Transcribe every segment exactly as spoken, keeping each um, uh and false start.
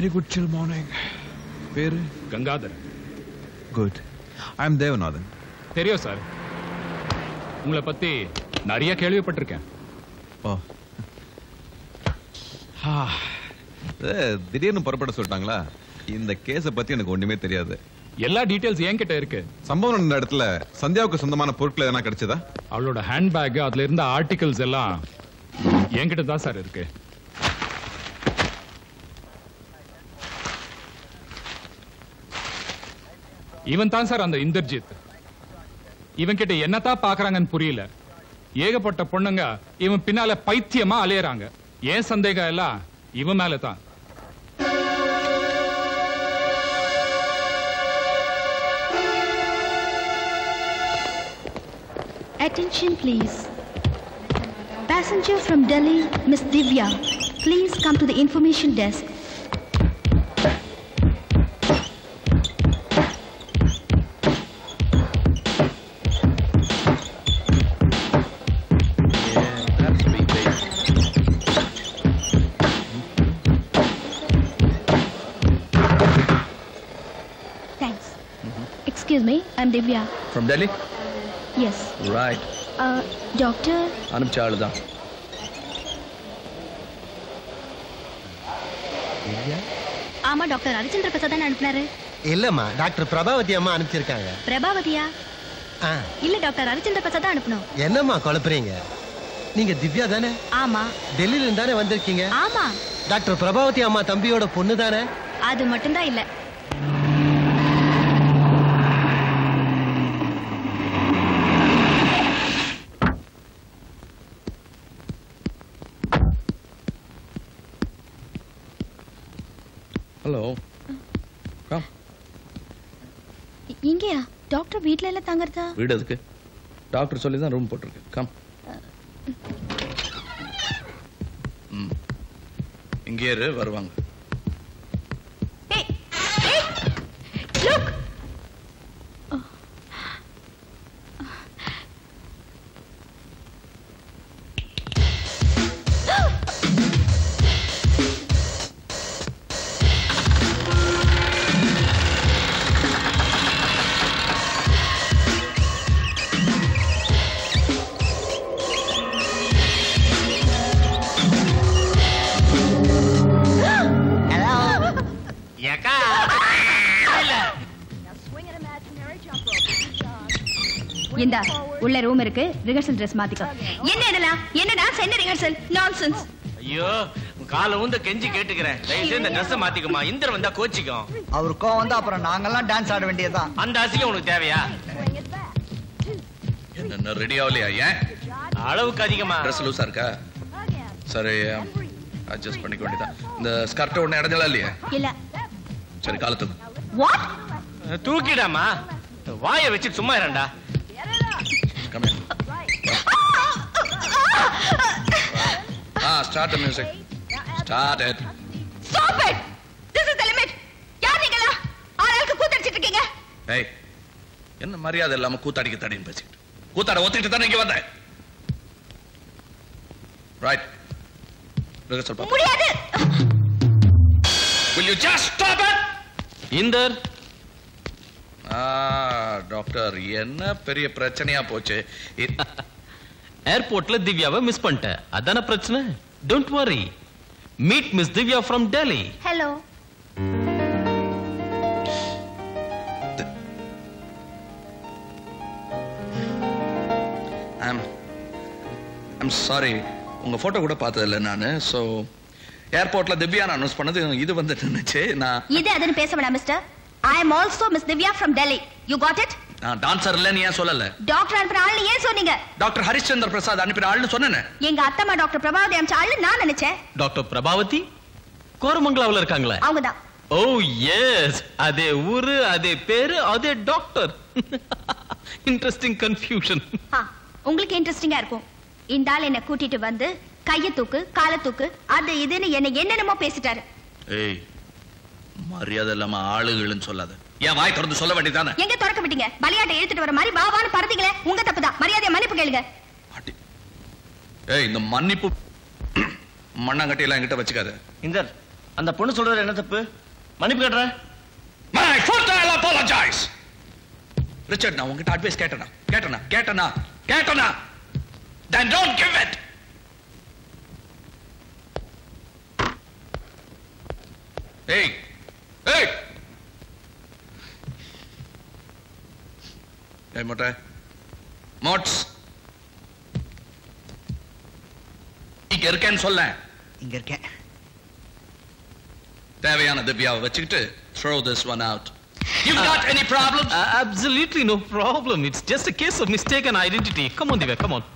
very good chill morning. பேரு Gangadhar. Good. I am Devanathan. தெரியும் sir. உங்களை பத்தி நிறைய கேள்விப்பட்டிருக்கேன். ஓ. ஆ. திடீர்னு புறப்பட சொல்லிட்டாங்களா? இந்த கேஸை பத்தி எனக்கு ஒண்ணுமே தெரியாது. எல்லா டீடைல்ஸ் என்கிட்ட இருக்கு. சம்பவம் நடந்த இடத்துல சந்தியாவுக்கு சொந்தமான பொருட்கள் எதனா கிடைச்சதா? அவளோட ஹேண்ட்பேக், அதுல இருந்த ஆர்டிகல்ஸ் எல்லாம் என்கிட்ட தான் சார் இருக்கு. இவன் தான் சார் அந்த இந்தர்ஜித். இவன் கிட்ட என்னத்தான் பாக்குறாங்கன்னு புரியல. ஏகப்பட்ட பொண்ணுங்க இவன் பின்னால பைத்தியமா அலையறாங்க. ஏன் சந்தேகம் எல்லாம் இவன் மேல தான். Attention please. Passenger from Delhi, Miss Divya. Please come to the information desk. Thanks. Mm-hmm. Excuse me, I'm Divya. From Delhi? Yes. Right. Uh, doctor? அனுப்பிச்ச ஆளு தான். ஆமா டாக்டர் ஹரிச்சந்திர பிரசாத் தான் அனுப்புனாரு. இல்லம்மா, டாக்டர் பிரபாவதி அம்மா அனுப்பிச்சிருக்காங்க. பிரபாவதியா? இல்ல டாக்டர் ஹரிச்சந்திர பிரசாத் தான் அனுப்பணும். என்னம்மா குழப்பறீங்க? நீங்க திவ்யா தானே? ஆமா. டெல்லியில இருந்து தானே வந்திருக்கீங்க? ஆமா. டாக்டர் பிரபாவதி அம்மா தம்பியோட பொண்ணு தானே? அது மட்டும் தான் இல்ல. ஹலோ. கம். இங்கயா? டாக்டர் வீட்ல எல்லாம் தங்கறதா? வீடு எதுக்கு? டாக்டர் சொல்லி தான் ரூம் போட்டுருக்கு. கம். ம். இங்கே இரு, வருவாங்க. ஏய் ஏய் லுக். இந்தா உள்ள ரூம் இருக்கு. ரிஹர்சல் Dress மாத்திக்கோ. என்ன என்னடா? என்ன டான்ஸ், என்ன ரிஹர்சல்? நான்சென்ஸ். ஐயோ, கால ஊந்த கெஞ்சி கேட்டுக்கிறேன். தயவு செய்து இந்த Dress மாத்திக்குமா. இந்திர வந்தா கோச்சிக்கும். அவர் கோவம் வந்தா அப்புறம் நாங்கெல்லாம் டான்ஸ் ஆட வேண்டியதுதான். அந்த ஆசைக்கு உனக்கு தேவையா? என்ன ரெடி ஆகலையா? ஏன் அளவுக்கு அதிகமா Dress லூசா இருக்கா? சரி, அட்ஜஸ்ட் பண்ணிக்க வேண்டியதான். இந்த ஸ்கர்ட் ஒண்ணு இடைஞ்சலா இல்லையா? இல்ல. சரி, காலத்துக்கு. வாட்? தூக்கிடாமா. வாயை வச்சு சும்மா இருடா. Come in. Ah, start the music. Start it. Stop it. This is the limit. யார் நீங்களா? ஆளுக்கு கூத்தடிச்சிட்டு இருக்கீங்க. ஏய், என்ன மரியாதை இல்லாம கூத்தாடிக்க தடின்னு பேசிட்டு. கூத்தாட ஒத்திட்டு தானே இங்க வந்தேன். Right. ரிஹர்சல் பாப்போம். முடியாது. Will you just stop it? Indar. ஆ, டாக்டர், என்ன பெரிய பிரச்சனையா போச்சு. ஏர்போர்ட்ல திவ்யாவை மிஸ் பண்ணிட்டேன். அதான பிரச்சனை. Don't worry. Meet miss Divya from Delhi. Hello. I'm I'm sorry, உங்க போட்டோ கூட பார்த்தது இல்லை நானு. ஸோ ஏர்போர்ட்ல திவ்யா அனௌன்ஸ் பண்ணது இது வந்து நின்னுச்சு. நான் இது அதுன்னு பேச வேண்டாம் mister. I am also Miss Divya from Delhi. You got it? நான் டான்சர் இல்லன்னு ஏன் சொல்லல? டாக்டர் அனுப்புற ஆள்னு ஏன் சொன்னீங்க? டாக்டர் ஹரிச்சந்திர பிரசாத் அனுப்புற ஆள்னு சொன்னேனே. எங்க அத்தம்மா டாக்டர் பிரபாவதி அனுப்பிச்ச ஆள்னு நான் நினைச்சேன். டாக்டர் பிரபாவதி கோரமங்கலாவுல இருக்காங்களே, அவங்கதான். ஓ எஸ், அதே ஊரு, அதே பேரு, அதே டாக்டர். Interesting confusion. உங்களுக்கு இன்ட்ரெஸ்டிங்கா இருக்கும். இந்த ஆள் என்ன கூட்டிட்டு வந்து கைய தூக்கு, கால தூக்கு, அது இதுன்னு என்ன என்னென்னமோ பேசிட்டாரு. ஏய், மரியாதை இல்லாம ஆளுகள்னு சொல்லாத. ஏன் வாய் திறந்து சொல்ல வேண்டியதானே? எங்க திறக்க விட்டீங்க? பலியாட்டை எடுத்துட்டு வர மாதிரி பாபான்னு பறந்தீங்களே, உங்க தப்புதான். மரியாதையா மன்னிப்பு கேளுங்க. ஏய், இந்த மன்னிப்பு மண்ணாங்கட்டி எல்லாம் என்கிட்ட வச்சுக்காத. இந்தர், அந்த பொண்ணு சொல்றது என்ன தப்பு? மன்னிப்பு கேட்றேன். My foot, I'll apologize. Richard, நான் உங்ககிட்ட அட்வைஸ் கேட்டனா கேட்டனா கேட்டனா கேட்டனா then don't give it. Hey, hey. Hey, மொட்டை மோட்ஸ் இங்க இருக்கேன்னு சொல்ல. இங்க இருக்கேன். தேவையான திவ்யாவை வச்சுக்கிட்டு throw this one out. You got any problems? Uh, absolutely no problem. It's just a case of mistaken identity. Come on, Divya, come on.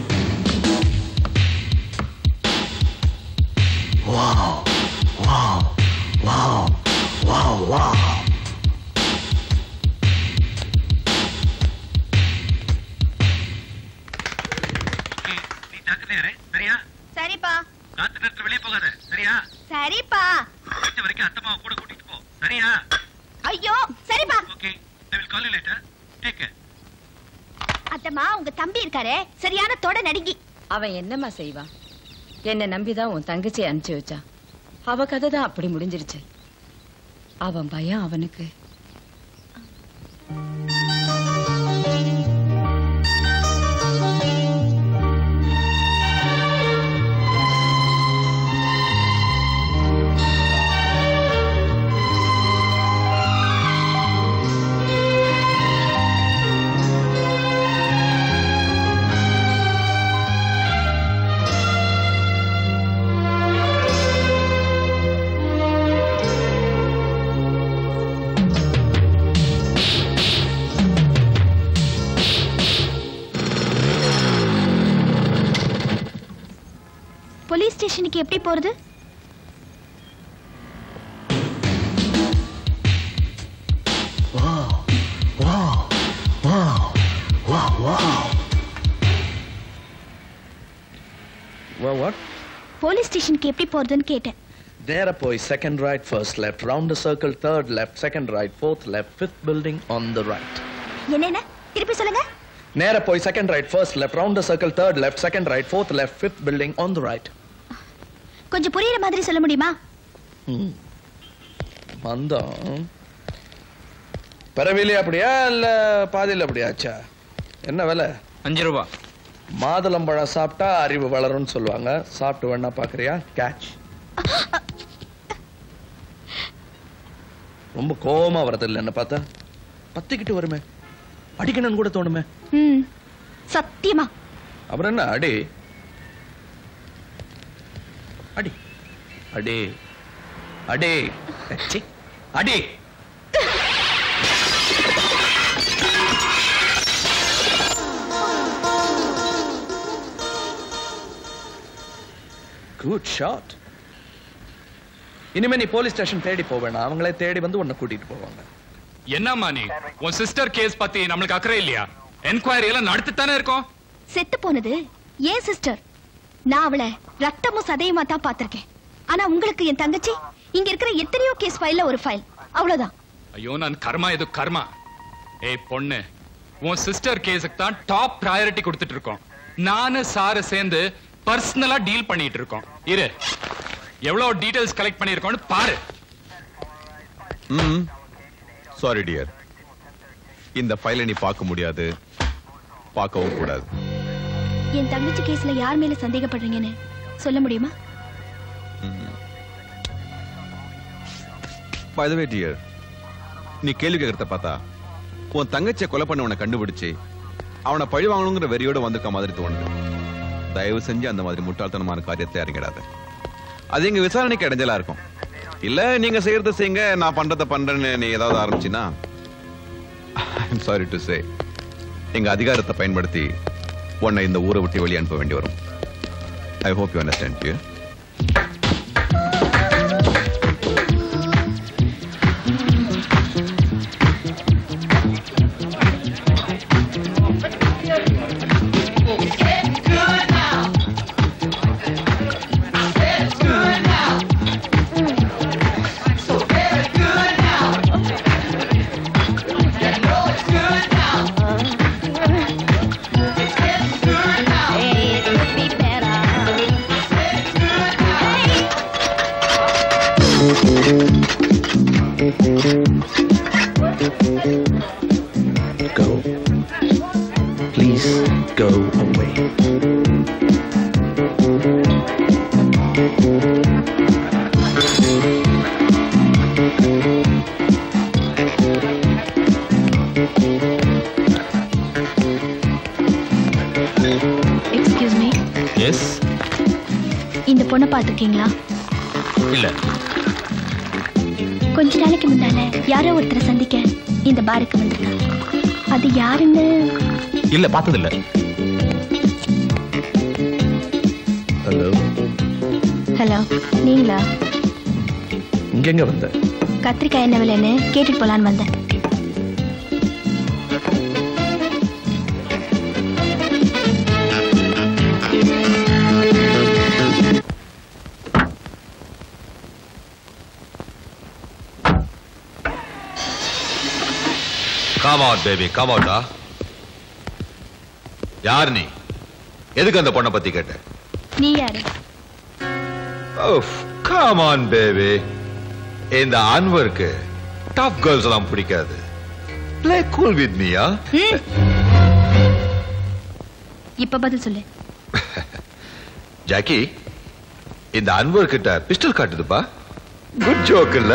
Wow, wow, wow, wow, wow. நீ ஜாக்கிரதையா சரியா? சரிப்பா. ராத்திரி நேரத்துல வெளியே போகாத சரியா? சரிப்பா. முடிஞ்ச வரைக்கும் அத்தம்மாவை கூட கூட்டிட்டு போ சரியா? ஐயோ சரிப்பா. Okay, I will call you later. Take care. அத்தம்மா, உங்க தம்பி இருக்காரே, சரியான தொட நடுங்கி. அவன் என்னம்மா செய்வான்? என்ன நம்பிதான் உன் தங்கச்சி அனுப்பிச்சு வச்சா. அவ கதை தான் அப்படி முடிஞ்சிருச்சு. அவன் பயம் அவனுக்கு. போலீஸ் ஸ்டேஷனுக்கு எப்படி போறது? Wow, wow, wow, wow, wow. Well, what? Police ஸ்டேஷனுக்கு எப்படி போறதுன்னு கேட்டேன். நேரா போய் second right, first left, round the circle, third left, second right, fourth left, fifth building on the right. என்னென்ன? திருப்பி சொல்லுங்க. நேரா போய் second right, first left, round the circle, third left, second right, fourth left, fifth building on the right. கொஞ்சம் புரியுற மாதிரி சொல்ல முடியுமா? ம். மந்தம். பரவிலே அப்படியா இல்ல பாதியில அப்படியாச்சா? என்ன விலை? அஞ்சு ரூபாய். மாதுளம்பழம் சாப்பிட்டா அறிவு வளரும்னு சொல்லுவாங்க. சாப்பிட்டு வேணா பாக்குறியா? கேட்ச். ரொம்ப கோவமா வரது இல்ல என்ன பார்த்தா? பத்திக்கிட்டு வருமே. அடிக்கணும்னு கூட தோணுமே. ம். சத்தியமா. அப்புறம் என்ன அடி? அடி. அடி. அடி. சி. அடி. Good shot. இனிமே நீ போலீஸ் ஸ்டேஷன் தேடி போவேனா? அவங்களே தேடி வந்து உன்னை கூட்டிட்டு போவாங்க. என்னம்மா நீ? உன் சிஸ்டர் கேஸ் பத்தி நம்மளுக்கு அக்கறை இல்லையா? என்கொயரி எல்லாம் நடத்தித்தானே இருக்கோம். செத்து போனது ஏன் சிஸ்டர். நான் அவளை ரத்தமும் சதையுமா தான் பார்த்திருக்கேன். ஆனா உங்களுக்கு என் தங்கச்சி இங்க இருக்கிற எத்தனையோ கேஸ் ஃபைல்ல ஒரு ஃபைல். அவ்வளவுதான். ஐயோ, நான் கர்மா இது கர்மா. ஏய் பொண்ணு, உன் சிஸ்டர் கேஸுக்கு தான் டாப் பிரையாரிட்டி கொடுத்துட்டு இருக்கோம். நானு சாரு சேர்ந்து பர்சனலா டீல் பண்ணிட்டு இருக்கோம். இரு, எவ்வளவு டீடைல்ஸ் கலெக்ட் பண்ணிருக்கோம்னு பாரு. ம் சாரி டியர், இந்த ஃபைலை நீ பார்க்க முடியாது, பார்க்கவும் கூடாது. என் தங்கச்சி கேஸ்ல யார் மேல சந்தேகப்படுறீங்கன்னு சொல்ல முடியுமா? பை தி வே டியர், நீ கேள்வி கேட்கறத பார்த்தா உன் தங்கச்சியை கொலை பண்ணவனை கண்டுபிடிச்சு அவனை பழி வாங்கணுங்கிற வெறியோட வந்திருக்க மாதிரி தோணுது. தயவு செஞ்சு அந்த மாதிரி முட்டாள்தனமான காரியத்தை இறங்கிடாத. அது எங்க விசாரணைக்கு இடைஞ்சலா இருக்கும். இல்ல நீங்க செய்யறத செய்யுங்க, நான் பண்றத பண்றேன்னு நீ ஏதாவது ஆரம்பிச்சினா ஐம் சாரி டு சே எங்க அதிகாரத்தை பயன்படுத்தி உன்னை இந்த ஊரை விட்டு வெளியே அனுப்ப வேண்டி வரும். I hope you understand dear. Go. Please go away. Excuse me, yes இந்த பொண்ணை பார்த்திருக்கீங்களா? இல்ல. கொஞ்ச நாளைக்கு முன்னால யாரோ ஒருத்தரை சந்திக்க இந்த பாருக்கு வந்திருக்கா. அது யாருன்னு? இல்ல, பார்த்ததில்ல. ஹலோ. ஹலோ, நீங்களா? இங்க எங்க வந்த? கத்திரிக்காய் என்ன விலைன்னு கேட்டுட்டு போலான்னு வந்தேன். Come out, baby. Come out, ah. யார் நீ? எதுக்கு அந்த பொண்ணை பத்தி கேட்ட? நீ யாரு? Oh, come on, baby. இந்த அன்வருக்கு டாப் கேர்ள்ஸ் எல்லாம் பிடிக்காது. Play cool with me, ah. இப்ப பதில் சொல்லு. ஜாக்கி, இந்த அன்வர் கிட்ட பிஸ்டல் காட்டுதுப்பா. குட் ஜோக் இல்ல?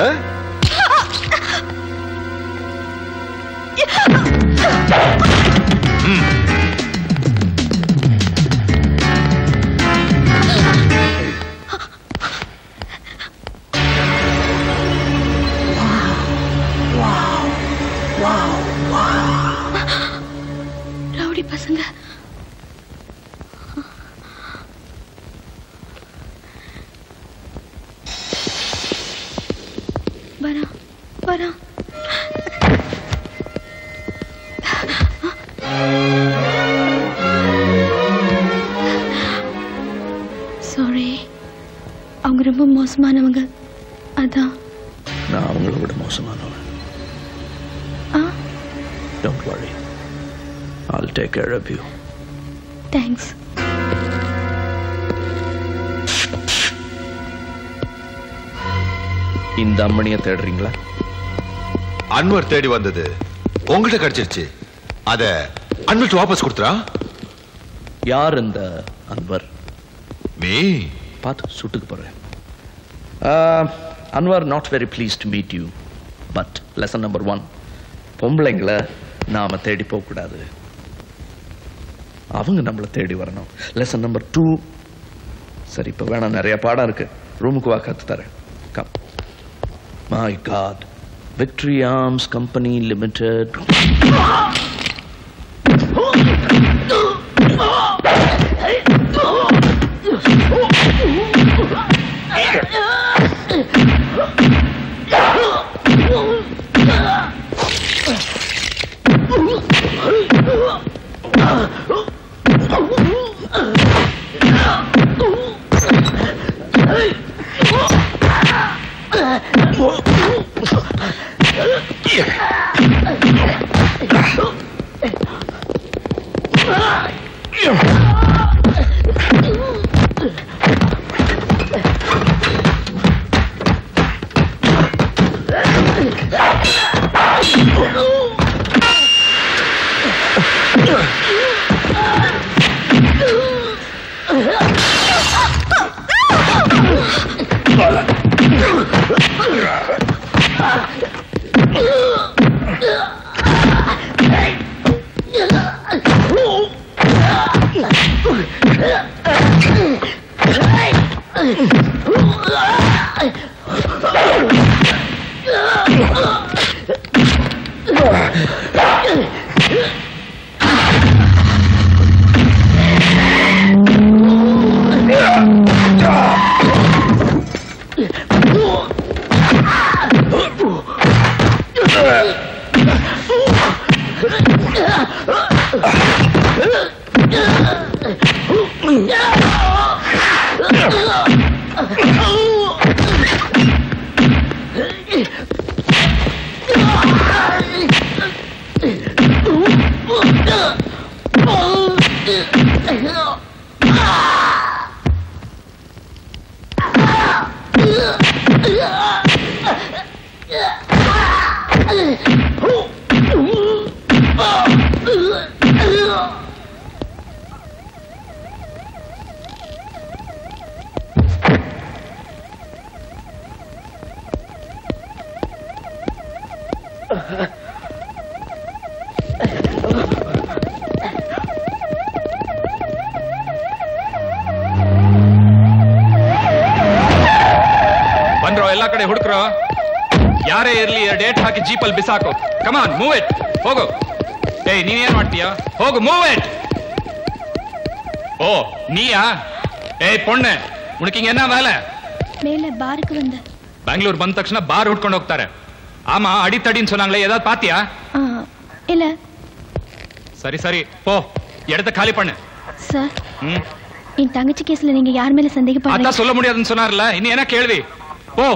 ரவுடி பசங்க. வரா வரா. சாரி, அவங்க ரொம்ப மோசமானவங்க. அதான் நான் அவங்கள விட மோசமானவன். Don't worry. I'll take care of you. Thanks. இந்த அம்மணியை தேடுறீங்களா? அன்வர் தேடி வந்தது உங்கள்கிட்ட கிடைச்சிருச்சு. அத அன்வர்கிட்ட வாபஸ் கொடுத்துறா. யார் இந்த அன்வர்? மீ பார்த்து சுட்டுக்கு போறேன். Anwar, not very please to meet you. But lesson number one, பொம்பளைங்களை நாம தேடி போக கூடாது, அவங்க நம்மளை தேடி வரணும். லெசன் நம்பர் டூ, சரி இப்ப வேணாம், நிறைய பாடம் இருக்கு, ரூமுக்கு வா, கத்து தரேன். Come. My god, victory arms company limited. Oh! ಬಂದ್ರೋ ಎಲ್ಲಾ ಕಡೆ ಹುಡುಕ್ರೋ ಯಾರೇ ಇರ್ಲಿ ಡೇಟ್ ಹಾಕಿ ಜೀಪಲ್ಲಿ ಬಿಸಾಕು ಕಮಾನ್ ಮೂವ್ ಇಟ್ ಹೋಗು ಏಯ್ ನೀನೇನ್ ಮಾಡ್ತೀಯ ಹೋಗು ಮೂವ್ ಇಟ್ ஓ நீயா ஏய் பொண்ணு உனக்கு இங்க என்ன வேலை மேல பாருக்கு வந்த பெங்களூர் ಬಂದ ತಕ್ಷಣ ಬಾರ್ ಹುಡ್ಕೊಂಡು ಹೋಗ್ತಾರೆ ஆமா அடித்தடின்னு சொன்னாங்களே ஏதாவது பாத்தியா இல்ல சரி சரி போ இடத்த காலி பண்ணு சார் என் தங்கச்சி கேஸ்ல நீங்க யார் மேல சந்தேகப்படுறீங்க அதான் சொல்ல முடியாதுன்னு சொன்னார்ல இன்னும் என்ன கேள்வி போ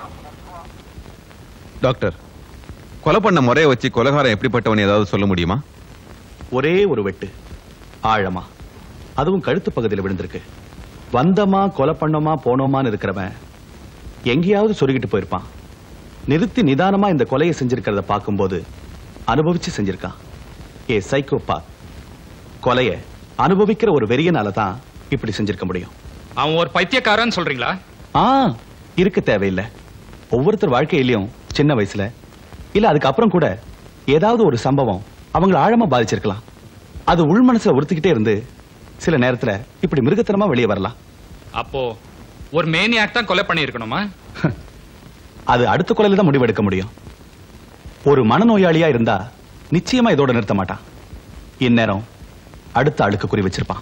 டாக்டர் கொலை பண்ண முறையை வச்சு கொலைகாரன் எப்படிப்பட்டவன் ஏதாவது சொல்ல முடியுமா ஒரே ஒரு வெட்டு ஆழமா அதுவும் கழுத்து பகுதியில் விழுந்திருக்கு வந்தமா கொலை பண்ணோமா போனோமான்னு இருக்கிறவன் எங்கேயாவது சொருகிட்டு போயிருப்பான் நிறுத்தி நிதானமா இந்த கொலையை செஞ்சிருக்கிறத பார்க்கும்போது அனுபவிச்சு செஞ்சிருக்கான் ஏ சைக்கோபா கொலைய அனுபவிக்கிற ஒரு வெறியனால தான் இப்படி செஞ்சிருக்க முடியும் அவன் ஒரு பைத்தியக்காரன் சொல்றீங்களா ஆ இருக்க தேவையில்லை ஒவ்வொருத்தர் வாழ்க்கையிலையும் சின்ன வயசுல இல்ல அதுக்கப்புறம் கூட ஏதாவது ஒரு சம்பவம் அவங்களை ஆழமா பாதிச்சிருக்கலாம் அது உள் மனசுல உறுத்திக்கிட்டே இருந்து சில நேரத்துல இப்படி மிருகத்தனமா வெளியே வரலாம் அப்போ ஒரு மேனியாக் தான் கொலை பண்ணி இருக்கணுமா அது அடுத்த கொலையில தான் முடிவெடுக்க முடியும் ஒரு மனநோயாளியா இருந்தா நிச்சயமா இதோட நிறுத்த மாட்டான் இந்நேரம் அடுத்த ஆளுக்கு குறி வச்சிருப்பான்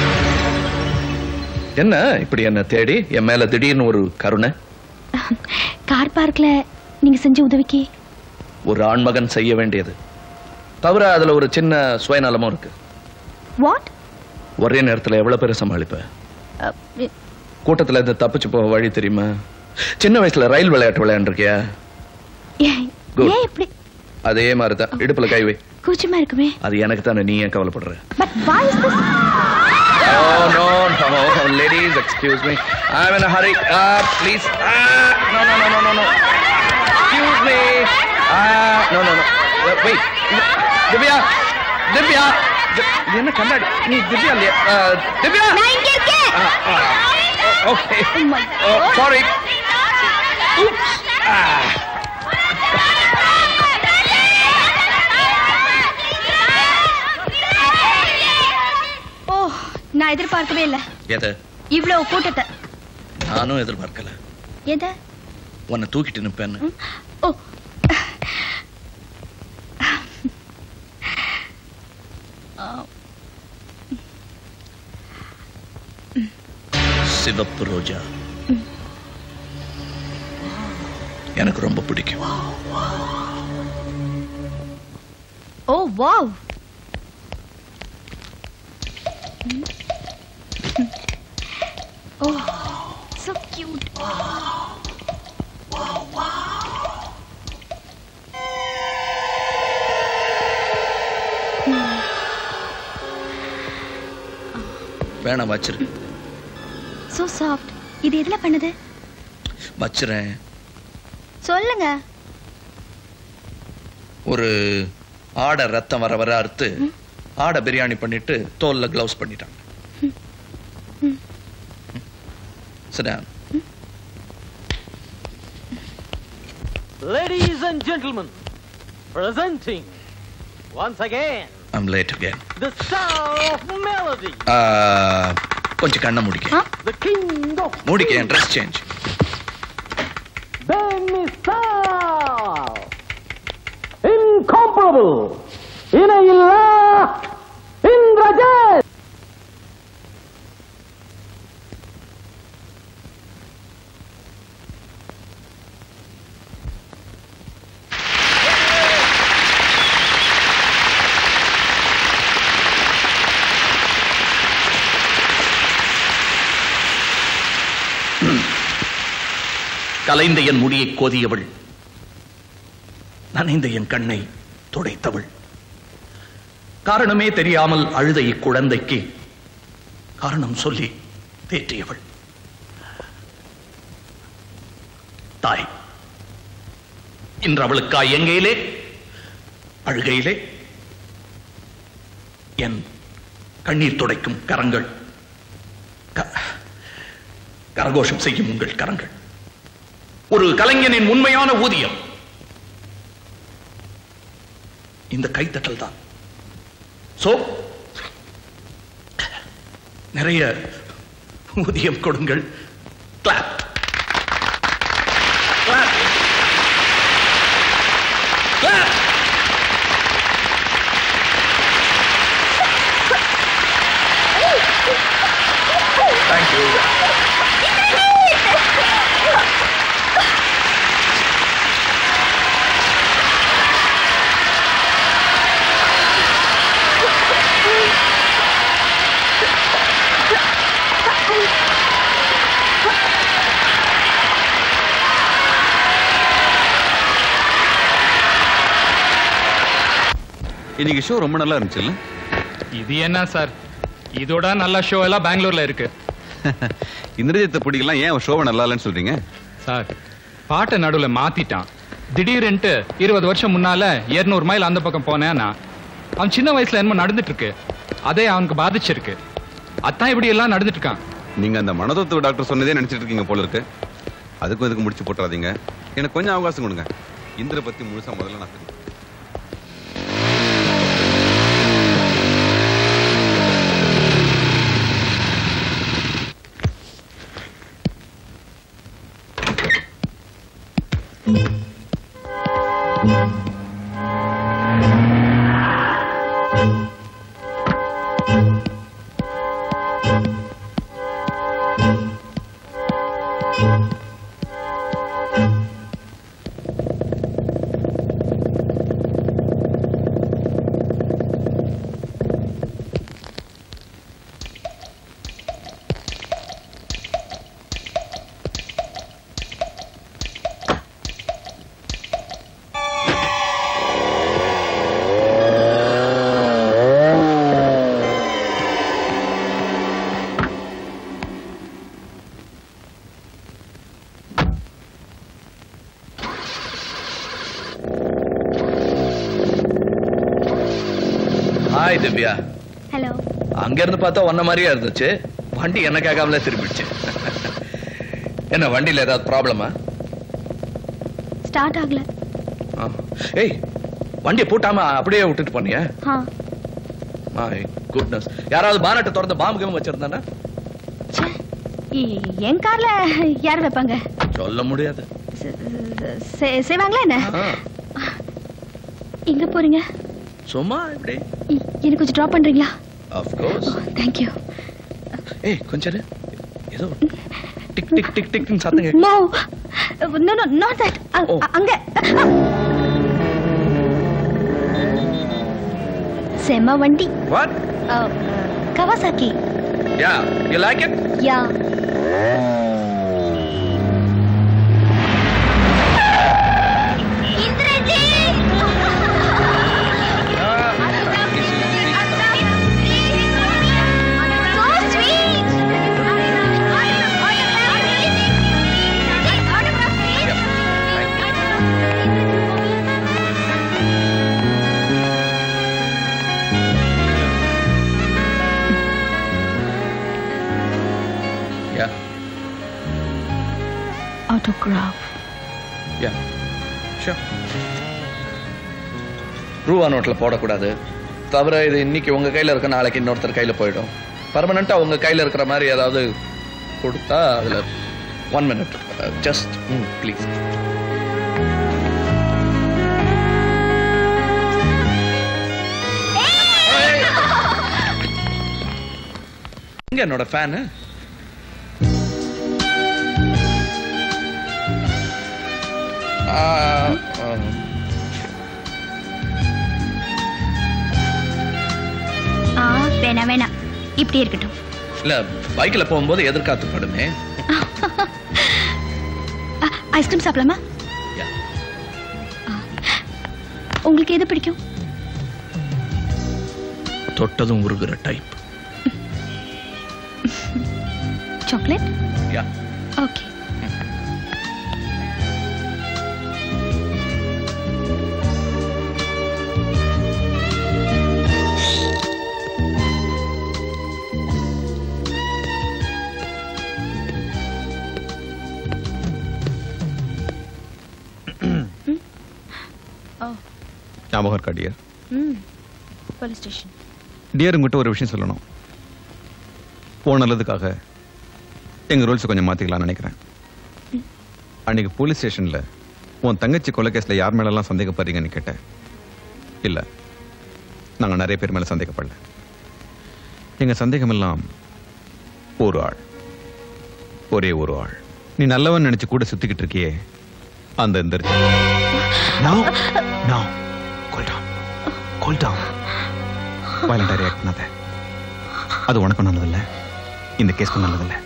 என்ன இப்படி என்ன தேடி என் மேல திடீர்னு ஒரு கருணை கார் பார்க்ல நீங்க செஞ்ச உதவிக்கு ஒரு ஆண்மகன் செய்ய வேண்டியது தவிர அதுல ஒரு சின்ன சுயநலமும் இருக்கு வாட் ஒரே நேரத்துல எவ்வளவு பேரை சமாளிப்ப கூட்டத்துல இருந்து தப்பிச்சு போக வழி தெரியுமா சின்ன வயசுல ரயில் விளையாட்டு விளையாண்டுருக்கியா ஏன் இப்படி அதே மாதிரிதான் இடுப்புல கை வை கூச்சமா இருக்குமே அது எனக்கு தானே நீ ஏன் கவலைப்படுற but why is this oh no no ladies excuse me I'm in a hurry uh please ah no no no no no no excuse me ah no no no uh, wait Divya Divya என்ன கண்ணாடி நீ திவ்யா இல்லையா திவ்யா நான் இங்க இருக்கேன் okay oh sorry oops ah நான் எதிர்பார்க்கவே இல்ல எதை இவ்வளவு கூட்டத்தை நானும் எதிர்பார்க்கல எதை உன்னை தூக்கிட்டு நிப்பேன்னு ஓ சிவப்பு ரோஜா எனக்கு ரொம்ப பிடிக்கும் oh wow Oh, so cute. வேணாம் வச்சிரு So soft. இது எதுல பண்ணது? வச்சிரேன். சொல்லுங்க. ஒரு ஆட ரத்தம் வர வர அறுத்து ஆட பிரியாணி பண்ணிட்டு தோல்ல கிளவுஸ் பண்ணிட்டாங்க. Sit down. Ladies and gentlemen, presenting once again. I'm late again. The star of melody. Ah, கொஞ்சம் கண்ண முடிக்க. The king of. முடிக்க dress change. Benny Star. Incomparable. இணையில்லா இந்திரஜித். கலைந்த என் முடியை கோதியவள், நனைந்த என் கண்ணை துடைத்தவள், காரணமே தெரியாமல் அழுத இக்குழந்தைக்கு காரணம் சொல்லி தேற்றியவள் தாய். இன்று அவளுக்காய் எங்கையிலே அழுகையிலே என் கண்ணீர் துடைக்கும் கரங்கள், கரகோஷம் செய்யும் உங்கள் கரங்கள். ஒரு கலைஞனின் உண்மையான ஊதியம் இந்த கைத்தட்டல் தான். சோ நிறைய ஊதியம் கொடுங்கள். Clap clap clap. Thank you. இன்னைக்கு ஷோ ரொம்ப நல்லா இருந்துச்சுல்ல? இது என்ன சார், இதோட நல்ல ஷோ எல்லாம் பெங்களூர்ல இருக்கு. இந்திரஜித்தை பிடிக்கலாம், ஏன் ஷோவை நல்லா இல்லைன்னு சொல்றீங்க? சார் பாட்டை நடுவுல மாத்திட்டான். திடீர்னுட்டு இருபது வருஷம் முன்னால இருநூறு மைல் அந்த பக்கம் போனேன்னா அவன் சின்ன வயசுல என்ன நடந்துட்டு இருக்கு, அதே அவனுக்கு பாதிச்சிருக்கு. அதான் இப்படி எல்லாம் நடந்துட்டு இருக்கான். நீங்க அந்த மனதத்துவ டாக்டர் சொன்னதே நினைச்சிட்டு இருக்கீங்க போல இருக்கு. அதுக்கும் இதுக்கு முடிச்சு போட்டுறாதீங்க. எனக்கு கொஞ்சம் அவகாசம் கொடுங்க. இந்திர பத்தி முழுசா முதல்ல நான் தெரியும். ஹாய் திவ்யா. ஹலோ. அங்க இருந்து பார்த்தா ஒன்ன மாதிரியா இருந்துச்சு, வண்டி என்ன கேட்காமலே திரும்பிடுச்சு. என்ன வண்டியில ஏதாவது ப்ராப்ளமா? ஸ்டார்ட் ஆகல. ஏய், வண்டியை பூட்டாம அப்படியே விட்டுட்டு போனியா? ஆ. My goodness. யாராவது பானட்டை திறந்து பாம்பு கேம் வச்சிருந்தானா? என் கார்ல யார் வைப்பாங்க? சொல்ல முடியாது. செய்வாங்களா என்ன? எங்க போறீங்க? சும்மா இப்படி. எனக்கு கொஞ்சம் டிராப் பண்றீங்களா? Of course. Thank you. ஏய் கொஞ்சம் இரு. ஏதோ டிக் டிக் டிக் டிக் சத்தம் கேக்குது. No. No no not that. அங்க. செம்ம வண்டி. What? Kawasaki. Yeah, you like it? Yeah. Autograph. Yeah, sure. ரூபா நோட்ல போடக்கூடாது. தவிர இது இன்னைக்கு உங்க கையில இருக்க நாளைக்கு இன்னொருத்தர் கையில போயிடும். பர்மனண்டா உங்க கையில இருக்கிற மாதிரி ஏதாவது கொடுத்தா அதுல ஒன் மினிட் ஜஸ்ட் ப்ளீஸ். இங்க என்னோட ஃபேனு. வேணா வேணா இப்படி இருக்கட்டும். இல்ல பைக்ல போகும்போது எதிர்காத்து படுமே. ஐஸ்கிரீம் சாப்பிடலாமா? உங்களுக்கு எது பிடிக்கும்? தொட்டதும் உருகுற டைப். சாக்லேட்? யா. ஓகே. ஞாபகம் இருக்கா டியர்? ம் போலீஸ் ஸ்டேஷன். டியர் உங்ககிட்ட ஒரு விஷயம் சொல்லணும். போன நல்லதுக்காக எங்க ரூல்ஸ் கொஞ்சம் மாத்திக்கலாம்னு நினைக்கிறேன். அன்னைக்கு போலீஸ் ஸ்டேஷன்ல உன் தங்கச்சி கொலை கேஸ்ல யார் மேலெல்லாம் சந்தேகப்படுறீங்கன்னு கேட்டேன். இல்ல, நாங்க நிறைய பேர் மேல சந்தேகப்படல. எங்க சந்தேகம் எல்லாம் ஒரு ஆள், ஒரே ஒரு ஆள். நீ நல்லவன் நினைச்சு கூட சுத்திக்கிட்டு இருக்கியே, அந்த இந்த ரியாக்ட் பண்ணாத. அது உனக்கும் நல்லதில்லை, இந்த கேஸ்க்கும் நல்லதில்லை.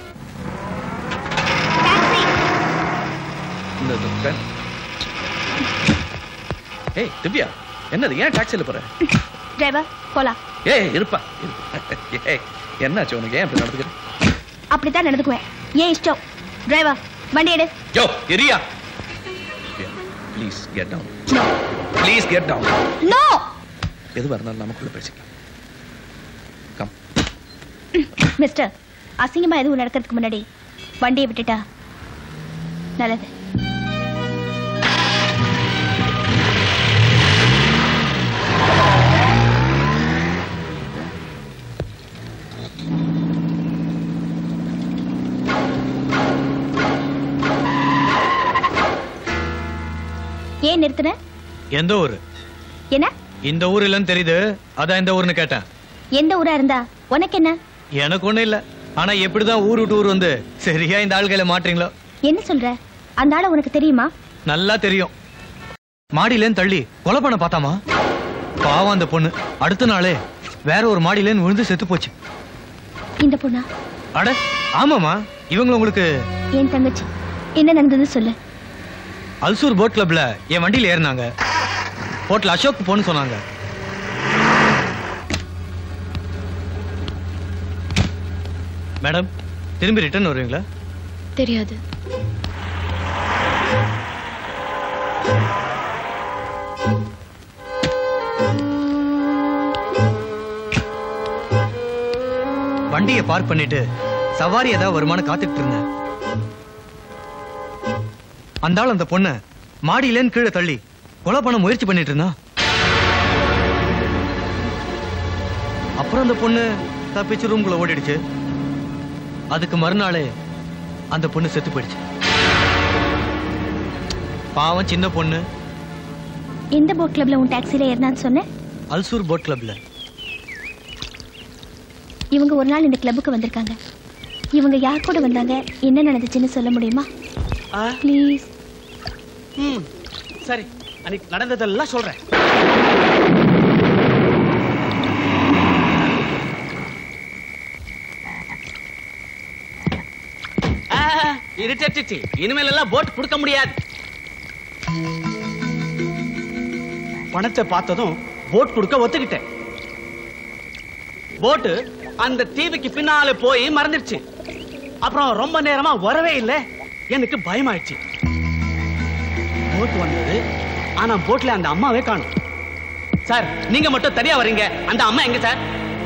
ஏய் திவ்யா, என்னது? ஏன் டாக்ஸில போற? டிரைவர் போலாம். ஏய் இருப்பா. ஏய் என்னாச்சு உனக்கு? ஏன் இப்படி நடந்துக்கிற? அப்படித்தான் நடந்துக்குவேன். ஏன் இஷ்டம். டிரைவர் வண்டி எடு. யோ இரியா. Please get down. No please get down. No. எது வரணும் நமக்குள்ள பேசிக்கலாம். கம். மிஸ்டர், அசிங்கமா எதுவும் நடக்கிறதுக்கு முன்னாடி வண்டியை விட்டுட்டா நல்லது. ஏன் நிறுத்தின? எந்த ஊரு? என்ன இந்த ஊர் இல்லன்னு தெரியுது, அதான் இந்த ஊர்னு கேட்டேன். எந்த ஊரா இருந்தா உனக்கு என்ன? எனக்கு ஒண்ணும் இல்ல. ஆனா எப்படிதான் ஊர் விட்டு ஊர் வந்து சரியா இந்த ஆள்களை மாட்டீங்களோ? என்ன சொல்ற? அந்த ஆள உனக்கு தெரியுமா? நல்லா தெரியும். மாடியிலேன்னு தள்ளி கொலை பண்ண பார்த்தாமா? பாவம் அந்த பொண்ணு. அடுத்த நாளே வேற ஒரு மாடியிலேன்னு விழுந்து செத்து போச்சு. இந்த பொண்ணா? அட ஆமாமா, இவங்க உங்களுக்கு என் தங்கச்சி. என்ன நடந்தது சொல்லு. அல்சூர் போட் கிளப்ல என் வண்டியில ஏறினாங்க. போட்ல அசோக் போன்னு சொன்னாங்க. மேடம், திரும்பி ரிட்டர்ன் வருவீங்களா? தெரியாது. வண்டியை பார்க் பண்ணிட்டு சவாரி ஏதாவது வருமானம் காத்துக்கிட்டு இருந்தேன். அந்த ஆள் அந்த பொண்ண மாடியிலேன்னு கீழே தள்ளி கொலை பண்ண முயற்சி பண்ணிட்டு இருந்தா. அப்புறம் அந்த பொண்ணு தப்பிச்சு ரூம்குள்ள ஓடிடுச்சு. அதுக்கு மறுநாளே அந்த பொண்ணு செத்து போயிடுச்சு. பாவம் சின்ன பொண்ணு. எந்த போட் கிளப்ல உன் டாக்ஸில ஏறினான்னு சொன்ன? அல்சூர் போட் கிளப்ல. இவங்க ஒரு நாள் இந்த கிளப்புக்கு வந்திருக்காங்க. இவங்க யார் கூட வந்தாங்க, என்ன நடந்துச்சுன்னு சொல்ல முடியுமா? ப்ளீஸ். ம் சரி, அன்னைக்கு நடந்ததெல்லாம் சொல்றேன். இருட்டுச்சு, இனிமேல் எல்லாம் போட் கொடுக்க முடியாது. பணத்தை பார்த்ததும் போட் கொடுக்க ஒத்துக்கிட்டேன். போட்டு அந்த தீவுக்கு பின்னால போய் மறந்துடுச்சு. அப்புறம் ரொம்ப நேரமா வரவே இல்லை. எனக்கு பயமாயிடுச்சு. போட் வந்தது, ஆனா போட்ல அந்த அம்மாவே காணும். சார், நீங்க மட்டும் தனியா வரீங்க, அந்த அம்மா எங்க சார்?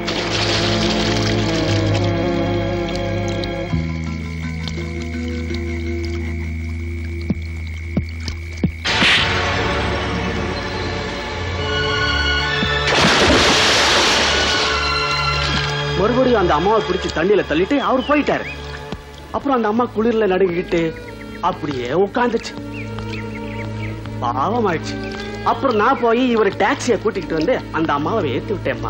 மறுபடியும் அந்த அம்மாவை பிடிச்சி தண்ணியில தள்ளிட்டு அவர் போயிட்டாரு. அப்புறம் அந்த அம்மா குளிர்ல நடுங்கிட்டு அப்படியே உட்காந்துச்சு. பாவம் ஆயிடுச்சு. அப்புறம் நான் போய் இவரை டாக்ஸியை கூட்டிக்கிட்டு வந்து அந்த அம்மாவை ஏத்தி விட்டேம்மா.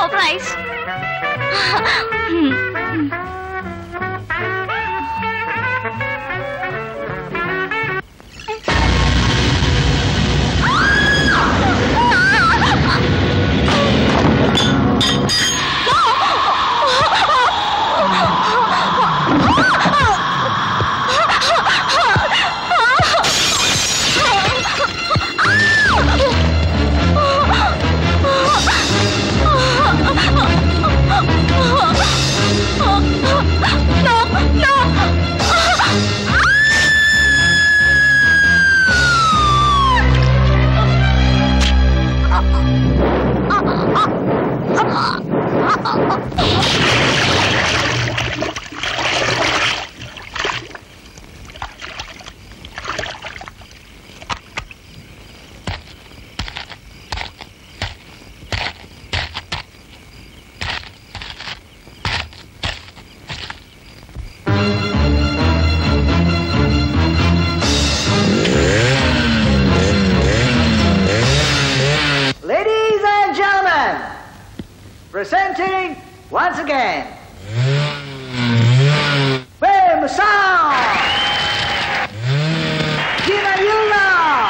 Surprise. Presenting once again, famous sound, Gina Yula,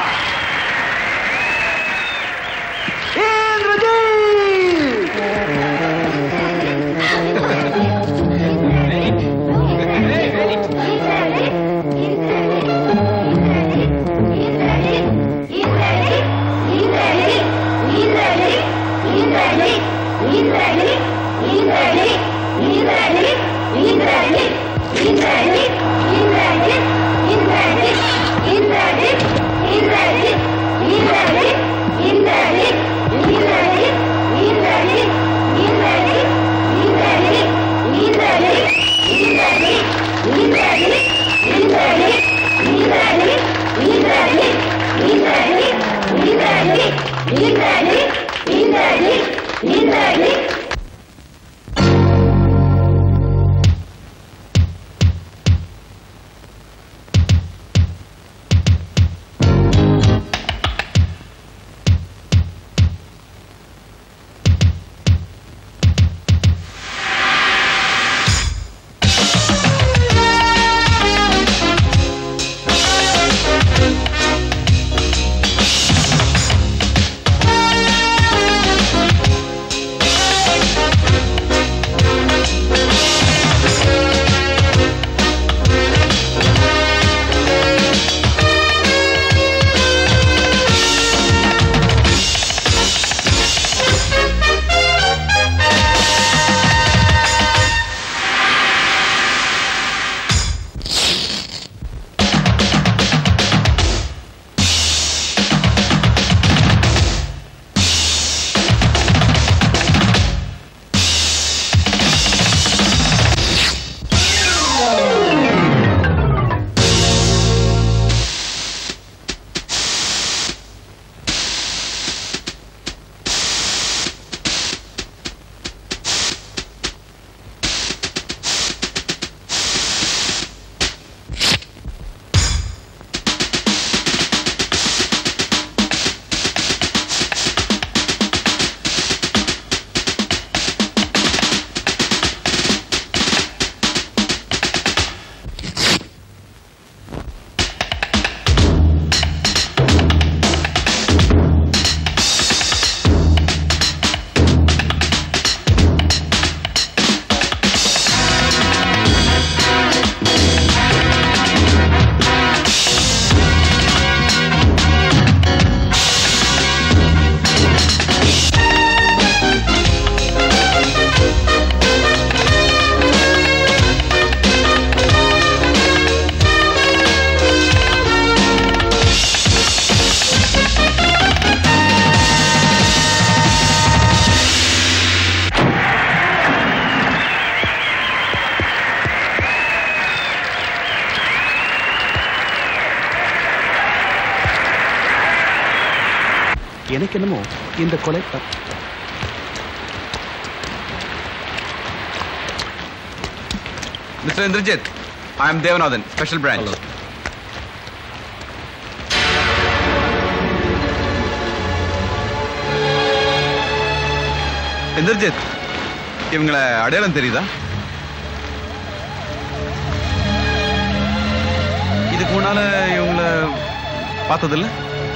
எனக்கு என்னமோ இந்த கொலை mister Indrajith, I am Devanathan, special branch. Indrajith, இவங்கள அடையாளம் தெரியுதா? இதுக்கு முன்னால இவங்கள பார்த்ததில்ல?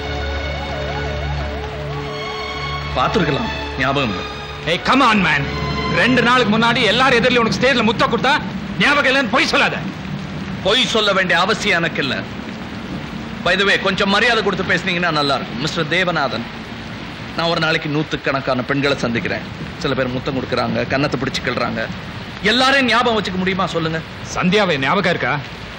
பார்த்துருக்கலாம், ஞாபகம் இல்லை. ஏய் கம் ஆன் மேன், ரெண்டு நாளுக்கு முன்னாடி எல்லாரும் எதிரில உனக்கு ஸ்டேஜ்ல முத்த கொடுத்தா ஞாபகம் இல்லைன்னு பொய் சொல்லாத. பொய் சொல்ல வேண்டிய அவசியம் எனக்கு இல்ல. பை தி வே, கொஞ்சம் மரியாதை கொடுத்து பேசுனீங்கன்னா நல்லா இருக்கும். மிஸ்டர் தேவநாதன், நான் ஒரு நாளைக்கு நூற்றுக்கணக்கான பெண்களை சந்திக்கிறேன். சில பேர் முத்தம் கொடுக்குறாங்க, கன்னத்தை பிடிச்சு கிள்றாங்க. எல்லாரையும் ஞாபகம் வச்சுக்க முடியுமா சொல்லுங்க? சந்தியாவை ஞாபகம் இருக்கா?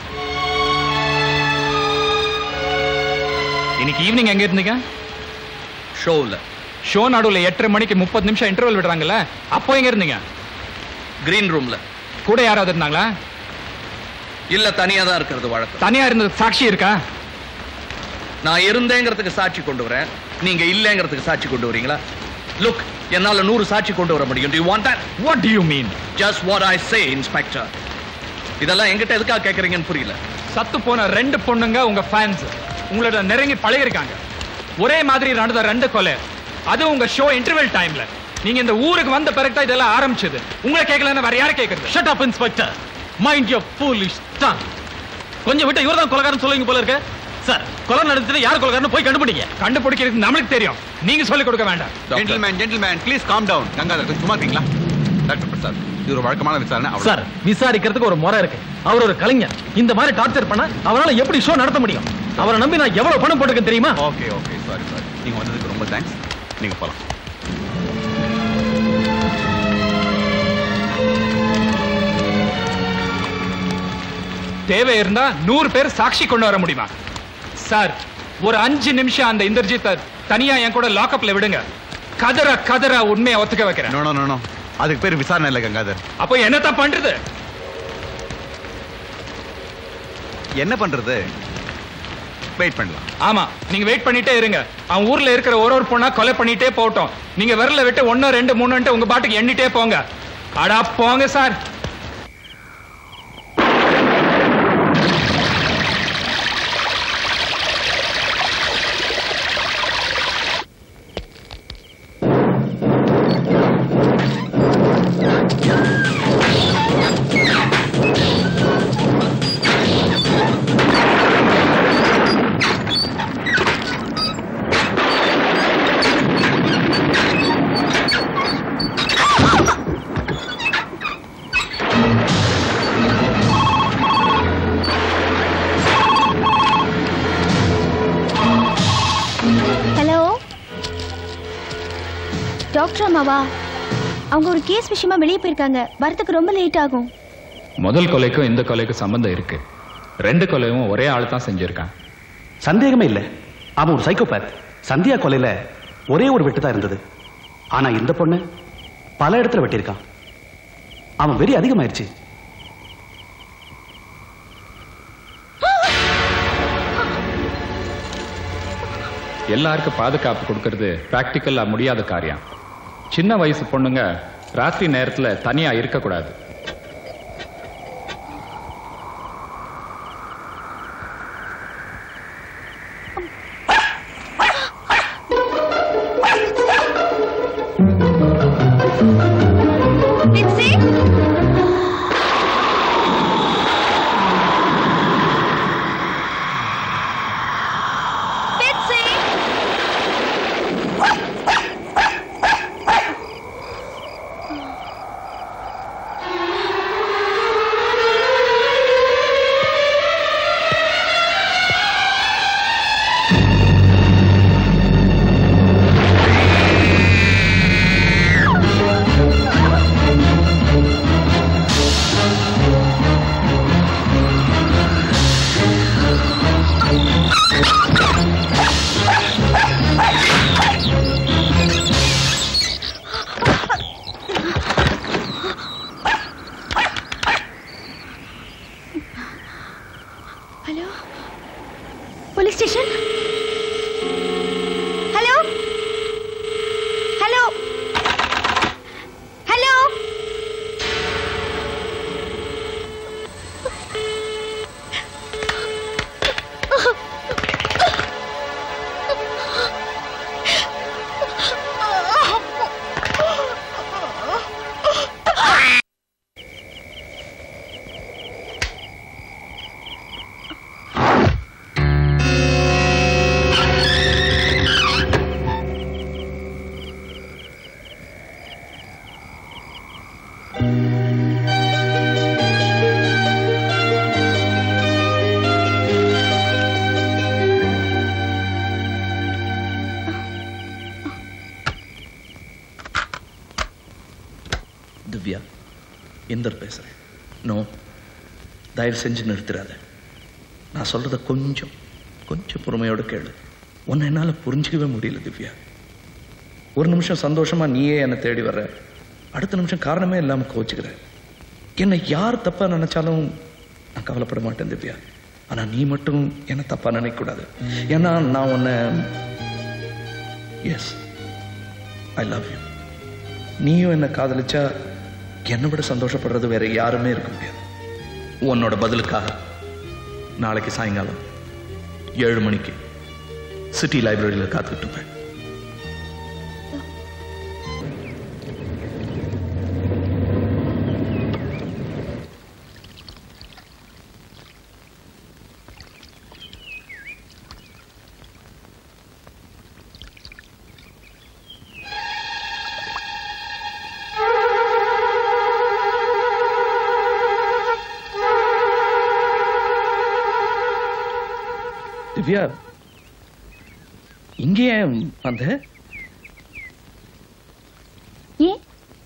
இன்னைக்கு ஈவினிங் எங்க இருந்தீங்க? ஷோவில். ஷோ நடுவில் எட்டரை மணிக்கு முப்பது நிமிஷம் இன்டர்வல் விடுறாங்கல்ல, அப்போ எங்க இருந்தீங்க? கிரீன் ரூம்ல. கூட யாராவது இருந்தாங்களா? இல்ல, தனியா தான் இருக்கிறது வழக்கம். தனியா இருந்தது சாட்சி இருக்கா? நான் இருந்தேங்கிறதுக்கு சாட்சி கொண்டு வரேன், நீங்க இல்லைங்கிறதுக்கு சாட்சி கொண்டு வரீங்களா? லுக், என்னால நூறு சாட்சி கொண்டு வர முடியும். Do you want that? What do you mean? Just what I say, Inspector. இதெல்லாம் எங்கிட்ட எதுக்காக கேட்கறீங்கன்னு புரியல. சத்து போன ரெண்டு பொண்ணுங்க உங்க ஃபேன்ஸ் உங்களோட நெருங்கி பழகிருக்காங்க. ஒரே மாதிரி நடந்த ரெண்டு கொலை, அது உங்க ஷோ இன்டர்வல் டைம்ல. நீங்க இந்த ஊருக்கு வந்த பிறகு இதெல்லாம் ஆரம்பிச்சது. உங்களை கேட்கலன்னு வேற யாரை கேட்கறது? Shut up inspector, mind your foolish tongue. கொஞ்சம் விட்டு இவர் தான் கொலைகாரன் சொல்லுவீங்க போல இருக்கு. சார், கொலை நடந்தது யார் கொலைகாரன் போய் கண்டுபிடிங்க. கண்டுபிடிக்கிறது நம்மளுக்கு தெரியும், நீங்க சொல்லிக் கொடுக்க வேண்டாம். Gentleman gentleman please calm down. Gangadhar, கொஞ்சம் சும்மா இருக்கீங்களா? டாக்டர் பிரசாத், இது ஒரு வழக்கமான விசாரணை. சார், விசாரிக்கிறதுக்கு ஒரு முறை இருக்கு. அவர் ஒரு கலைஞர். இந்த மாதிரி டார்ச்சர் பண்ண அவரால் எப்படி ஷோ நடத்த முடியும்? அவரை நம்பி நான் எவ்வளவு பணம் போட்டுக்கேன் தெரியுமா? Okay okay, sorry sorry. நீங்க வந்ததுக்கு ரொம்ப தேங்க்ஸ். நீங்க போலாம். தேவை இருந்தா நூறு பேர் சாட்சி கொண்டு வர முடியுமா? சார், ஒரு அஞ்சு நிமிஷம் அந்த இந்திரஜித்தை தனியா என் கூட லாக்அப்ல விடுங்க. கதற கதற உண்மையை ஒத்துக்க வைக்கிறேன். நோ நோ நோ, அதுக்கு பேர் விசாரணை இல்லை கங்காதர். அப்போ என்னத்தான் பண்றது? என்ன பண்றது? வெயிட் பண்ணலாம். ஆமா, நீங்க வெயிட் பண்ணிட்டே இருங்க. அவன் ஊர்ல இருக்கிற ஒரு ஒரு பொண்ணா கொலை பண்ணிட்டே போட்டோம். நீங்க விரல விட்டு ஒன்னு ரெண்டு மூணுன்ட்டு உங்க பாட்டுக்கு எண்ணிட்டே போங்க. அடா போங்க சார். டாக்டர் அம்மாவா? அவங்க ஒரு கேஸ் விஷயமா வெளியே போயிருக்காங்க, வரதுக்கு ரொம்ப லேட் ஆகும். முதல் கொலைக்கும் இந்த கொலைக்கும் சம்பந்தம் இருக்கு. ரெண்டு கொலையும் ஒரே ஆள் தான் செஞ்சிருக்கான். சந்தேகமே இல்லை, அவன் ஒரு சைக்கோபாத். சந்தியா கொலையில ஒரே ஒரு வெட்டு தான் இருந்தது. ஆனா இந்த பொண்ணு பல இடத்துல வெட்டியிருக்கான். அவன் வெறி அதிகமாயிருச்சு. எல்லாருக்கும் பாதுகாப்பு கொடுக்கறது பிராக்டிக்கலா முடியாத காரியம். சின்ன வயசு பொண்ணுங்க ராத்திரி நேரத்துல தனியா இருக்கக்கூடாது. திவ்யா, இந்தர் பேசுறேன். நோ, தயவு செஞ்சு நிறுத்திடாத. நான் சொல்றத கொஞ்சம் கொஞ்சம் பொறுமையோட கேளு. உன்னை என்னால புரிஞ்சிக்கவே முடியல திவ்யா. ஒரு நிமிஷம் சந்தோஷமா நீயே என்னை தேடி வர்ற, அடுத்த நிமிஷம் காரணமே இல்லாம கோச்சுக்கிற. என்னை யார் தப்பா நினைச்சாலும் நான் கவலைப்பட மாட்டேன் திவ்யா. ஆனா நீ மட்டும் என்ன தப்பா நினைக்க கூடாது. ஏன்னா நான் உன்னை, எஸ், ஐ லவ் யூ. நீயும் என்ன காதலிச்சா என்னை விட சந்தோஷப்படுறது வேற யாருமே இருக்க முடியாது. உன்னோட பதிலுக்காக நாளைக்கு சாயங்காலம் ஏழு மணிக்கு சிட்டி லைப்ரரியில் காத்துக்கிட்டு இருப்பேன். திவ்யா, இங்கே வந்த? ஏன்?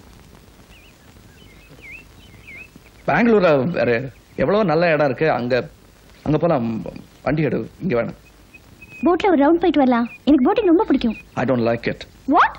பெங்களூர்ல வேற எவ்வளவு நல்ல இடம் இருக்கு, அங்க அங்க போலாம். வண்டி எடு, இங்க வேணாம். போட்ல ஒரு ரவுண்ட் போயிட்டு வரலாம். எனக்கு போட்டிங் ரொம்ப பிடிக்கும். I don't like it. What?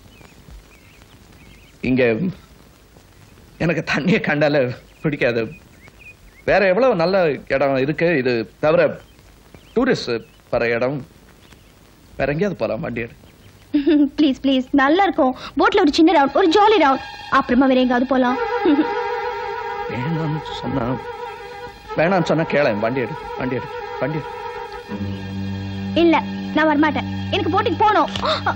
இங்க எனக்கு தண்ணியை கண்டால பிடிக்காது. வேற எவ்வளவு நல்ல இடம் இருக்கு. இது தவிர டூரிஸ்ட் வர இடம் வேற எங்கேயாவது போலாம். வண்டி எடு. ப்ளீஸ் ப்ளீஸ், நல்லா இருக்கும். போட்ல ஒரு சின்ன ரவுண்ட், ஒரு ஜாலி ரவுண்ட். அப்புறமா வேற எங்காவது போலாம். வேணாம்னு சொன்னா வேணாம்னு சொன்னா கேள. வண்டி எடு, வண்டி எடு, வண்டி எடு. இல்ல, நான் வரமாட்டேன். எனக்கு போட்டிங் போகணும்.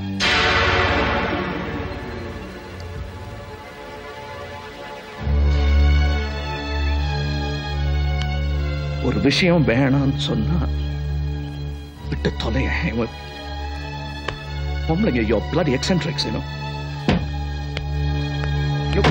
ஒரு விஷயம் வேணாம்னு சொன்னா விட்டு தொலைய. பொம்பளைங்க, you're bloody eccentrics, you know. Look.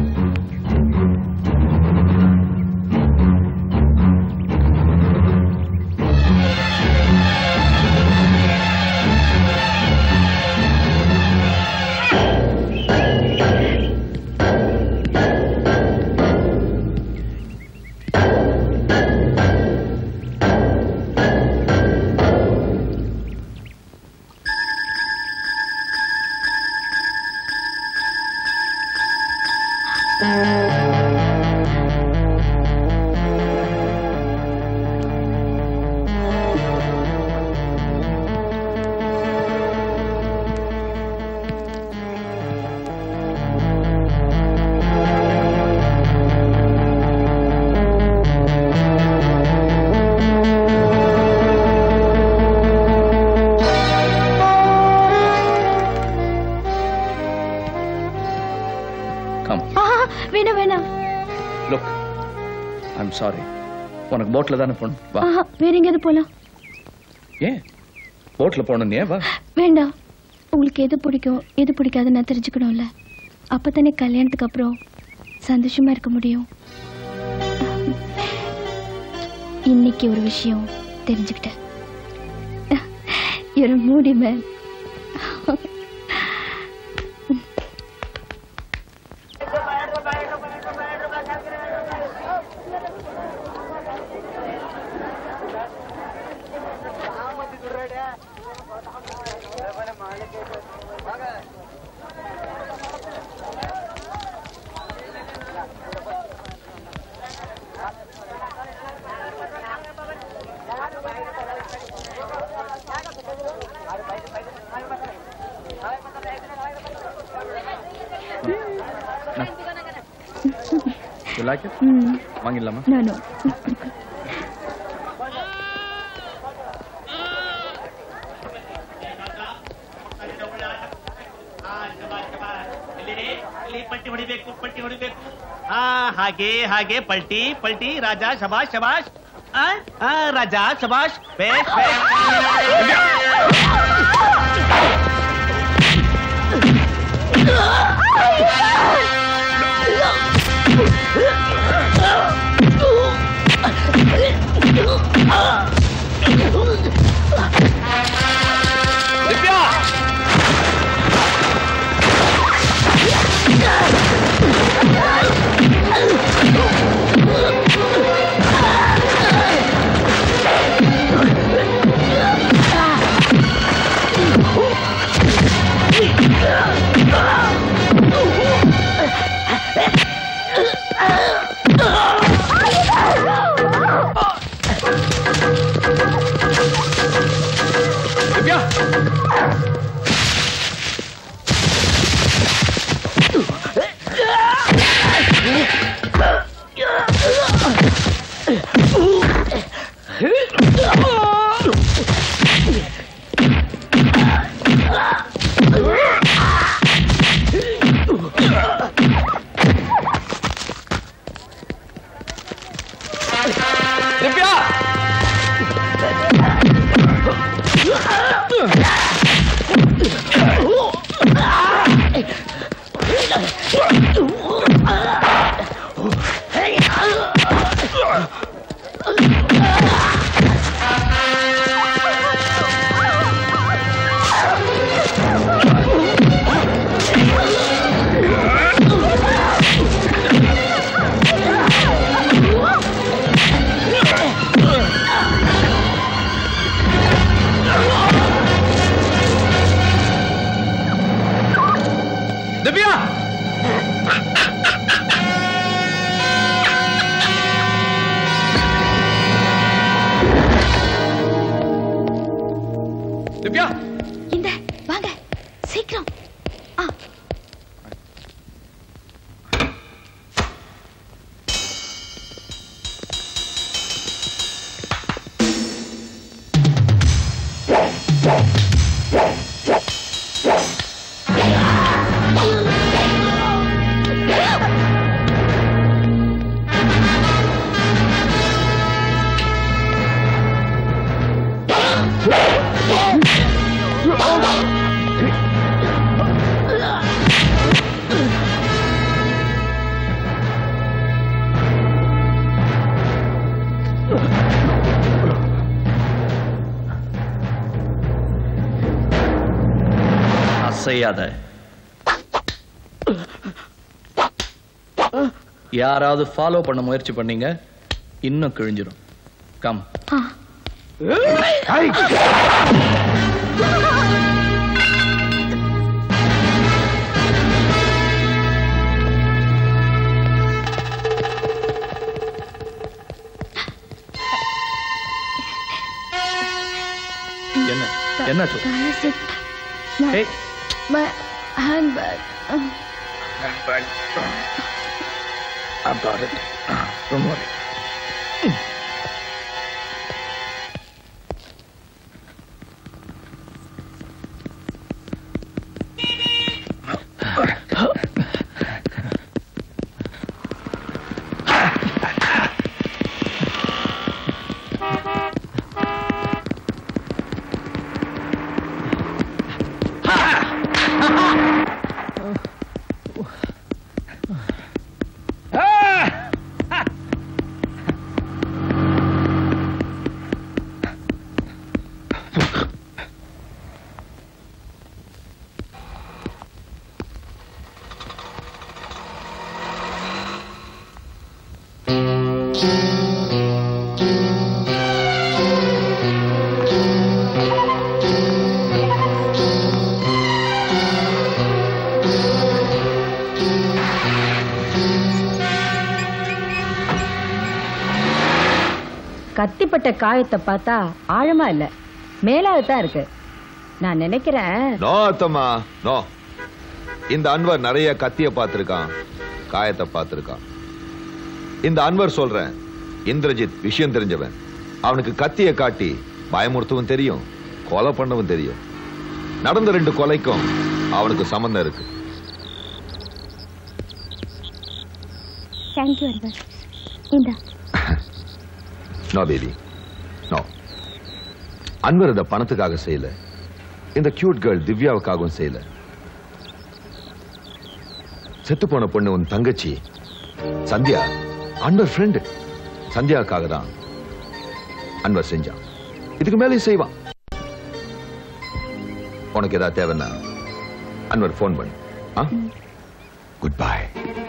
Sorry, உனக்கு போட்ல தானே போகணும். வா. வேற எங்கேயாவது போலாம். ஏன் போட்ல போகணும்? ஏன்? வா. வேண்டாம். உங்களுக்கு எது பிடிக்கும் எது பிடிக்காதுன்னு நான் தெரிஞ்சுக்கணும்ல. அப்பதானே கல்யாணத்துக்கு அப்புறம் சந்தோஷமா இருக்க முடியும். இன்னைக்கு ஒரு விஷயம் தெரிஞ்சுக்கிட்டேன். You're a moody man. You like it? Mm. வாங்கிடலாமா? No, no. ಪಲ್ಟಿ ಹೊಡಿಬೇಕು ಪಲ್ಟಿ ಹೊಡಿಬೇಕು. ಹಾ ಹಾಗೆ ಹಾಗೆ ಪಲ್ಟಿ ಪಲ್ಟಿ. ರಾಜ ಶಬಾಷ್ ಶಬಾಷ್. ಆ ರಾಜ ಶಬಾಷ್. Base base. ದಿವ್ಯಾ சீக்கிரம். ஆ. செய்யாத. யாராவது ஃபாலோ பண்ண முயற்சி பண்ணீங்க இன்னும் கிழிஞ்சிரும். கம். என்ன என்ன சொல்? My, my handbag. Handbag. I've got it. Don't worry. கத்திப்பட்ட காயத்தை பார்த்தா ஆழமா இல்ல, மேலாகத்தான் இருக்கு. நான் நினைக்கிறேன். நோ அத்தம்மா, நோ. இந்த அன்வர் நிறைய கத்திய பார்த்திருக்கான், காயத்தை பார்த்திருக்கான். இந்த அன்வர் சொல்றேன், இந்திரஜித் விஷயம் தெரிஞ்சவன். அவனுக்கு கத்திய காட்டி பயமுறுத்தவும் தெரியும், கொலை பண்ணவும் தெரியும். நடந்த ரெண்டு கொலைக்கும் அவனுக்கு சம்பந்தம் இருக்கு. தேங்க்யூ அன்வர். இந்தா. No baby, no. அன்வர் இத பணத்துக்காக செய்யல, இந்த கியூட் கேர்ள் திவ்யாவுக்காகவும் செய்யல. செத்து போன பொண்ணு உன் தங்கச்சி சந்தியா, அன்வர் ஃப்ரெண்டு. சந்தியாவுக்காக தான் அன்வர் செஞ்சான், இதுக்கு மேலே செய்வான். உனக்கு ஏதாவது தேவைன்னா அன்வர் போன் பண்ணு. Good bye.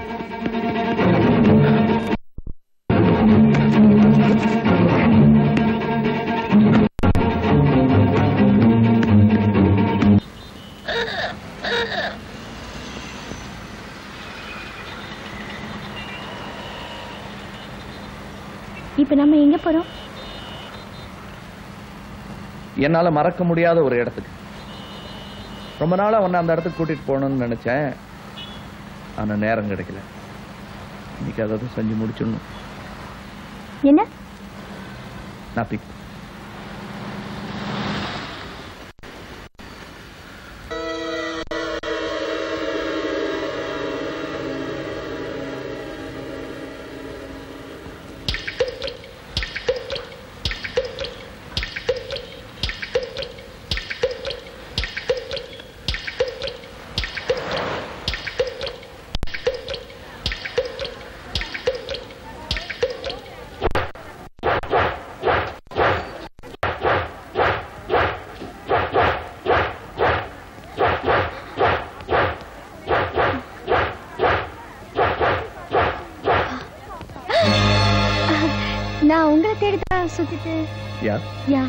இப்ப நம்ம எங்க போறோம்? என்னால மறக்க முடியாத ஒரு இடத்துக்கு. ரொம்ப நாளா உன்னை அந்த இடத்துக்கு கூட்டிட்டு போகணும்னு நினைச்சேன், ஆனா நேரம் கிடைக்கல. இன்னைக்கு அதாவது செஞ்சு முடிச்சிடணும். என்ன? நான் பிக். நான் உங்களை தேடிதான் சுத்திட்டு. யா யா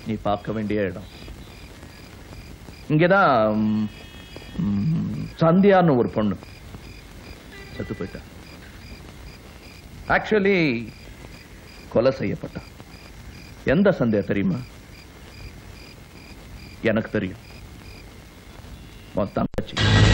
நீ பார்க்க வேண்டிய இடம். இங்கதான் சந்தியான்னு ஒரு பொண்ணு செத்து போயிட்டா. ஆக்சுவலி கொலை செய்யப்பட்டா. எந்த சந்தியா தெரியுமா? எனக்கு தெரியும். உன் தங்கச்சி.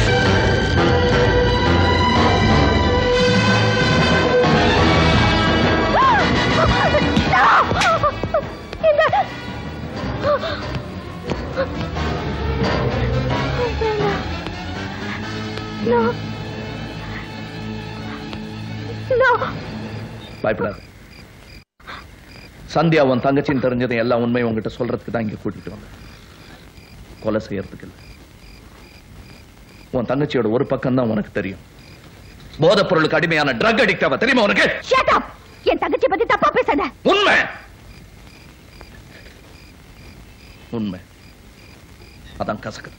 பயப்படாது. சந்தியா உன் தங்கச்சின்னு தெரிஞ்சது எல்லா உண்மையும் உங்ககிட்ட சொல்றதுக்கு தான் இங்க கூட்டிட்டு வந்தேன். கொலை செய்யறதுக்கு இல்லை. உன் தங்கச்சியோட ஒரு பக்கம் தான் உனக்கு தெரியும். போதைப் பொருளுக்கு அடிமையான ட்ரக் அடிக்ட் அவ தெரியுமா உனக்கு? என் தங்கச்சி பத்தி தப்பா பேசாத. உண்மை உண்மை அதான் கசக்குது.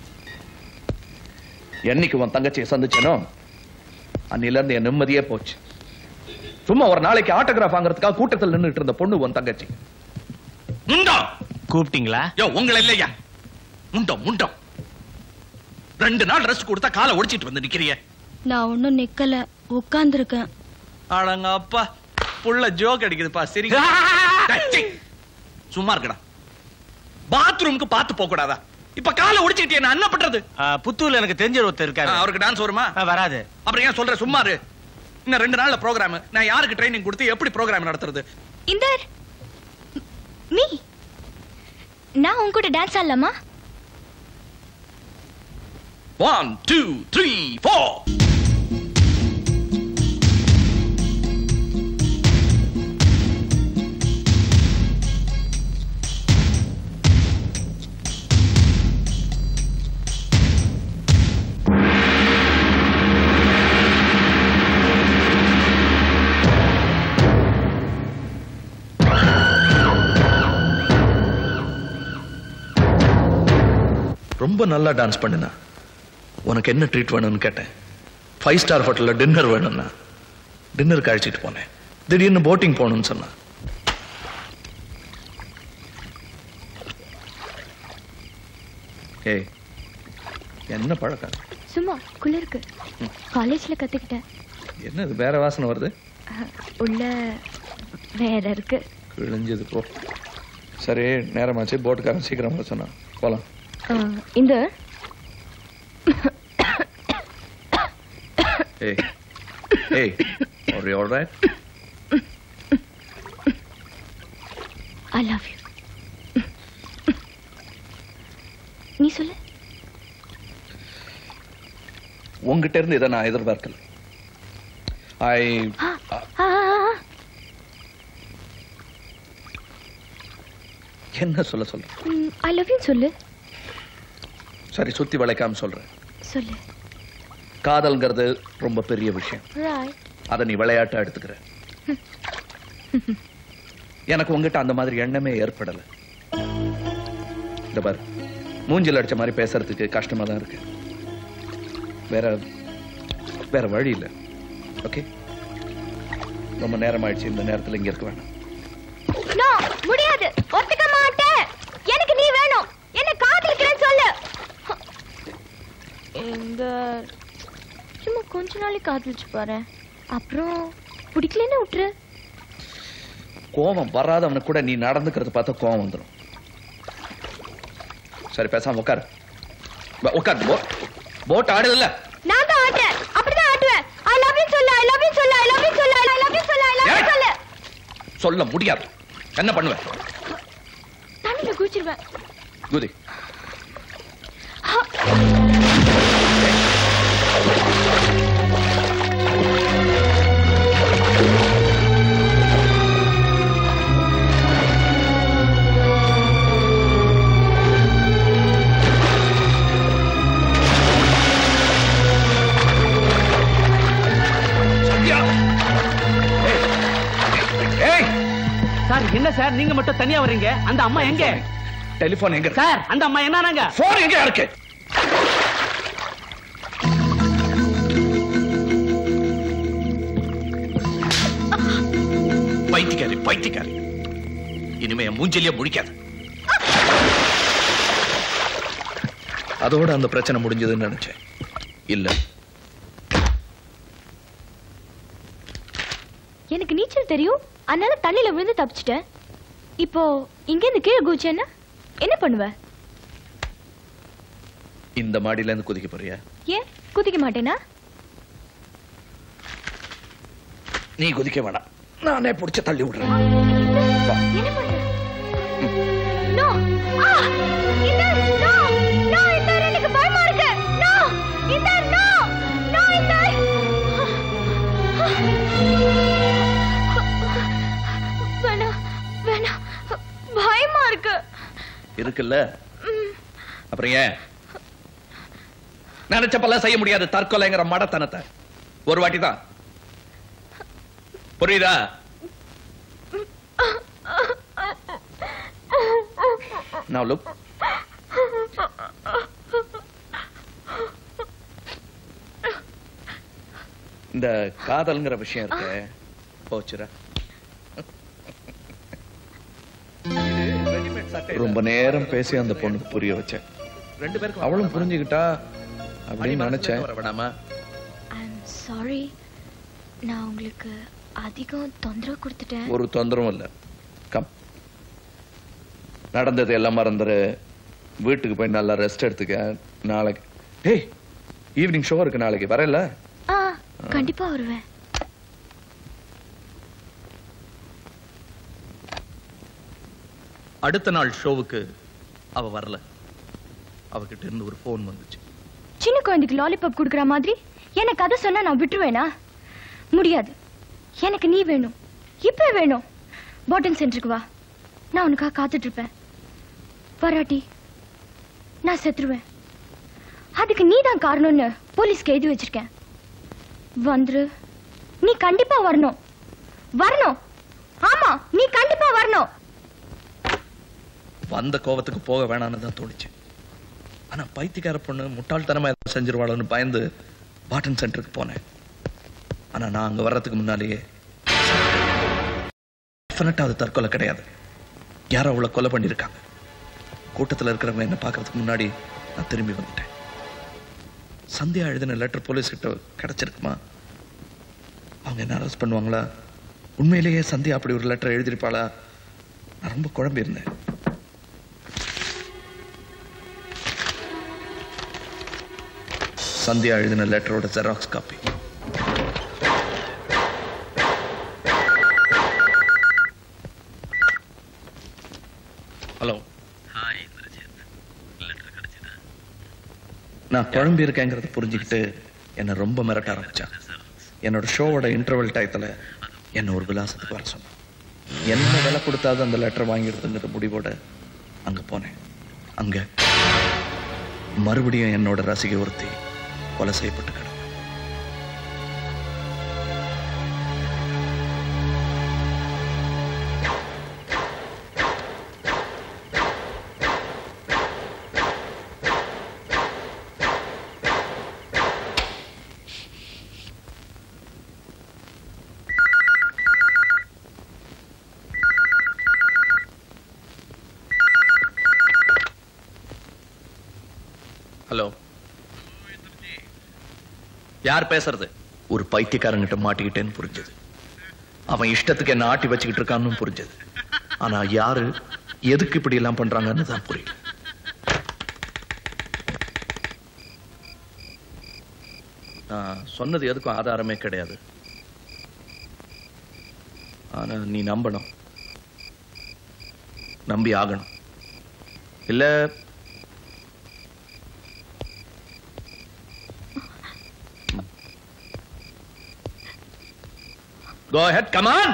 என்னைக்கு உன் தங்கச்சியை சந்திச்சனோ அன்னில இருந்து என் நிம்மதியே போச்சு. சும்மா ஒரு நாளைக்கு ஆட்டோகிராஃப் வாங்குறதுக்காக கூட்டத்தில் நின்றுட்டு இருந்த பொண்ணு உன் தங்கச்சி. முண்டம் கூப்பிட்டீங்களா? யோ உங்களை இல்லையா? முண்டம் முண்டம். ரெண்டு நாள் ரெஸ்ட் கொடுத்தா காலை ஒடிச்சிட்டு வந்து நிக்கிறிய. நான் ஒண்ணும் நிக்கல, உட்கார்ந்து இருக்கேன். ஆளங்க அப்பா புள்ள ஜோக் அடிக்குதுப்பா. சரி சும்மா இருக்கடா. பாத்ரூம்க்கு பார்த்து போக கூடாதா? இப்ப காலை ஒடிச்சிட்டு என்ன என்ன பண்றது? புத்தூர்ல எனக்கு தெரிஞ்ச ஒருத்தர் இருக்காரு. அவருக்கு டான்ஸ் வருமா? வராது. அப்புறம் ஏன் சொல்ற? சும்மா இரு. இன்னும் ரெண்டு நாள்ல ப்ரோகிராம். நான் யாருக்கு ட்ரைனிங் கொடுத்து எப்படி ப்ரோகிராம் நடத்துறது? இந்த மீ நான் உன் கூட டான்ஸ் ஆடலாமா? One two three four. ரொம்ப நல்லா டான்ஸ் பண்ணுனா. உனக்கு என்ன ட்ரீட் வேணும்னு கேட்டேன். ஃபைவ் ஸ்டார் ஹோட்டல்ல டின்னர் வேணும்னா டின்னருக்கு அழைச்சிட்டு போனேன். திடீர்னு போட்டிங் போகணும்னு சொன்னா. ஏய் என்ன பழக்கம்? சும்மா குளிருக்கு. காலேஜ்ல கத்துக்கிட்டேன். என்னது வேற வாசனை வருது? உள்ள வேற இருக்கு. கிழிஞ்சது போ. சரி நேரமாச்சு. போட்டுக்காரன் சீக்கிரம் வர சொன்னா போலாம். இந்த Hey, hey, are you all right? I love you. நீ சொல்லு. உங்ககிட்ட இருந்து இதை நான் எதிர்பார்க்கல. I என்ன சொல்ல சொல்ற? I love you சொல்லு. சரி சுத்தி வளைக்காம சொல்றேன். சொல்லு. காதல்ங்கிறது ரொம்ப பெரிய விஷயம். அதை நீ விளையாட்டா எடுத்துக்கிற. எனக்கு உங்ககிட்ட அந்த மாதிரி எண்ணமே ஏற்படல. இந்த பாரு மூஞ்சில் அடிச்ச மாதிரி பேசுறதுக்கு கஷ்டமா தான் இருக்கு. வேற வேற வழி இல்லை. ஓகே ரொம்ப நேரம் ஆயிடுச்சு. இந்த நேரத்தில் இங்க இருக்க வேண்டாம். முடியாது. ஒத்துக்க மாட்டேன். எனக்கு நீ வேணும். என்ன காதலிக்கிறேன்னு சொல்லு. இந்த சும்மா கொஞ்ச நாளைக்கு காதலிச்சு பாரு. அப்புறம் பிடிக்கலன்னு விட்டுரு. கோபம் வராதவனுக்கு கூட நீ நடந்துக்கிறது பார்த்தா கோபம் வந்துடும். சரி பேசாம உட்காரு. உட்காரு. போட் ஆடுதுல்ல? நான் தான் ஆட்டேன். அப்படிதான் ஆட்டுவேன். ஐ லவ் யூ சொல்லு. ஐ லவ் யூ சொல்லு. ஐ லவ் யூ சொல்லு. ஐ லவ் யூ சொல்லு. ஐ லவ் யூ சொல்லு. சொல்ல முடியாது. என்ன பண்ணுவேன்? தண்ணில குதிச்சிருவேன். குதி. சார் என்ன சார் நீங்க மட்டும் தனியா வரீங்க? அந்த அம்மா எங்க? டெலிபோன் எங்க? சார் அந்த அம்மா என்னங்க? போன் எங்க இருக்கு? பைத்தியக்காரி பைத்தியக்காரி. இனிமே மூஞ்சிலேயே முடிக்காது. அதோட அந்த பிரச்சனை முடிஞ்சதுன்னு நினைச்சேன். இல்ல, எனக்கு நீச்சல் தெரியும், அதனால தண்ணியில விழுந்து தப்பிச்சிட்டேன். இப்போ இங்க இருந்து கீழே குதிச்சேன்னா என்ன பண்ணுவ? இந்த மாடியில இருந்து குதிக்க போறியா? ஏன் குதிக்க மாட்டேனா? நீ குதிக்க வேணாம், நானே புடிச்சு தள்ளி விடுறேன். என்ன பண்ற? நோ! ஆ! இந்த நோ! நோ! இந்த எனக்கு பயமா இருக்கு. நோ! இந்த நோ! நோ இந்த வேணா வேணா பயமா இருக்கு. இருக்குல்ல, அப்புறம் ஏன் நினைச்சப்பெல்லாம் செய்ய முடியாது தற்கொலைங்கிற மடத்தனத்தை? ஒரு வாட்டி தான், புரியுதா? Now look. இந்த காதல்ங்கிற விஷயம் இருக்கு, போச்சுரா. ரொம்ப நேரம் பேசி அந்த பொண்ணுக்கு புரிய வச்சேன். ரெண்டு பேருக்கும் அவளும் புரிஞ்சுக்கிட்டா அப்படின்னு நினைச்சேன். வேணாமா? I'm sorry. நான் உங்களுக்கு அதிகம் தொந்தரவு கொடுத்துட்டேன். ஒரு தொந்தரவும் இல்ல. கம், நடந்தது எல்லாம் மறந்துரு, வீட்டுக்கு போய் நல்லா ரெஸ்ட் எடுத்துக்க. நாளைக்கு ஏய் ஈவினிங் ஷோ இருக்கு, நாளைக்கு வரல? ஆ, கண்டிப்பா வருவேன். அடுத்த நாள் ஷோவுக்கு அவ வரல. அவகிட்ட இருந்து ஒரு போன் வந்துச்சு. சின்ன குழந்தைக்கு லாலிபாப் குடுக்கற மாதிரி எனக்கு கதை சொன்னா நான் விட்டுருவேனா? முடியாது. எனக்கு நீ வேணும், இப்ப வேணும். பாட்டன் சென்டருக்கு வா, நான் உனக்காக காத்துட்டு இருப்பேன். வராட்டி நான் செத்துருவேன். அதுக்கு நீ தான் காரணம்னு போலீஸ்க்கு எழுதி வச்சிருக்கேன். வந்துரு, நீ கண்டிப்பா வரணும். வரணும், ஆமா நீ கண்டிப்பா வரணும். வந்த கோவத்துக்கு போக வேணான்னு தான் தோணுச்சு. ஆனா பைத்தியக்கார பொண்ணு முட்டாள்தனமா செஞ்சிருவாளோன்னு பயந்து பாட்டன் சென்டருக்கு போனேன். ஆனா நான் அங்க வர்றதுக்கு முன்னாலேயே அது தற்கொலை கிடையாது, யாரோ அவளை கொலை பண்ணிருக்காங்க. கூட்டத்தில் இருக்கிறவங்க என்ன பார்க்கறதுக்கு முன்னாடி நான் திரும்பி வந்துட்டேன். சந்தியா எழுதின லெட்டர் போலீஸ் கிட்ட கிடைச்சிருக்குமா? அவங்க என்ன அரெஸ்ட் பண்ணுவாங்களா? உண்மையிலேயே சந்தியா அப்படி ஒரு லெட்டர் எழுதிருப்பாளா? நான் ரொம்ப குழம்பி இருந்தேன். சந்தியா எழுதின லெட்டரோட xerox copy. Hello. Hi Indrajith, letter கிடைச்சதா? நான் குழம்பி இருக்கேங்கிறத புரிஞ்சுக்கிட்டு என்னை ரொம்ப மிரட்ட ஆரம்பிச்சான். என்னோட ஷோவோட இன்டர்வல் டயத்துல என்ன ஒரு விலாசத்துக்கு வர சொன்னான். என்ன விலை கொடுத்தாது அந்த லெட்டர் வாங்கிடுதுங்கிற முடிவோட அங்க போனேன். அங்க மறுபடியும் என்னோட ரசிகை ஒருத்தி கொலை செய்யப்பட்டு கிடந்தேன். ஹலோ, யார் பேசுறது? ஒரு பைத்தியக்காரங்கிட்ட மாட்டிக்கிட்டேன்னு புரிஞ்சது. அவன் இஷ்டத்துக்கு என்ன ஆட்டி வச்சுக்கிட்டு இருக்கான்னு புரிஞ்சது. ஆனா யாரு எதுக்கு இப்படி எல்லாம் பண்றாங்கன்னு தான் புரியல. நான் சொன்னது எதுக்கும் ஆதாரமே கிடையாது. ஆனா நீ நம்பணும், நம்பி ஆகணும். இல்ல go ahead, come on.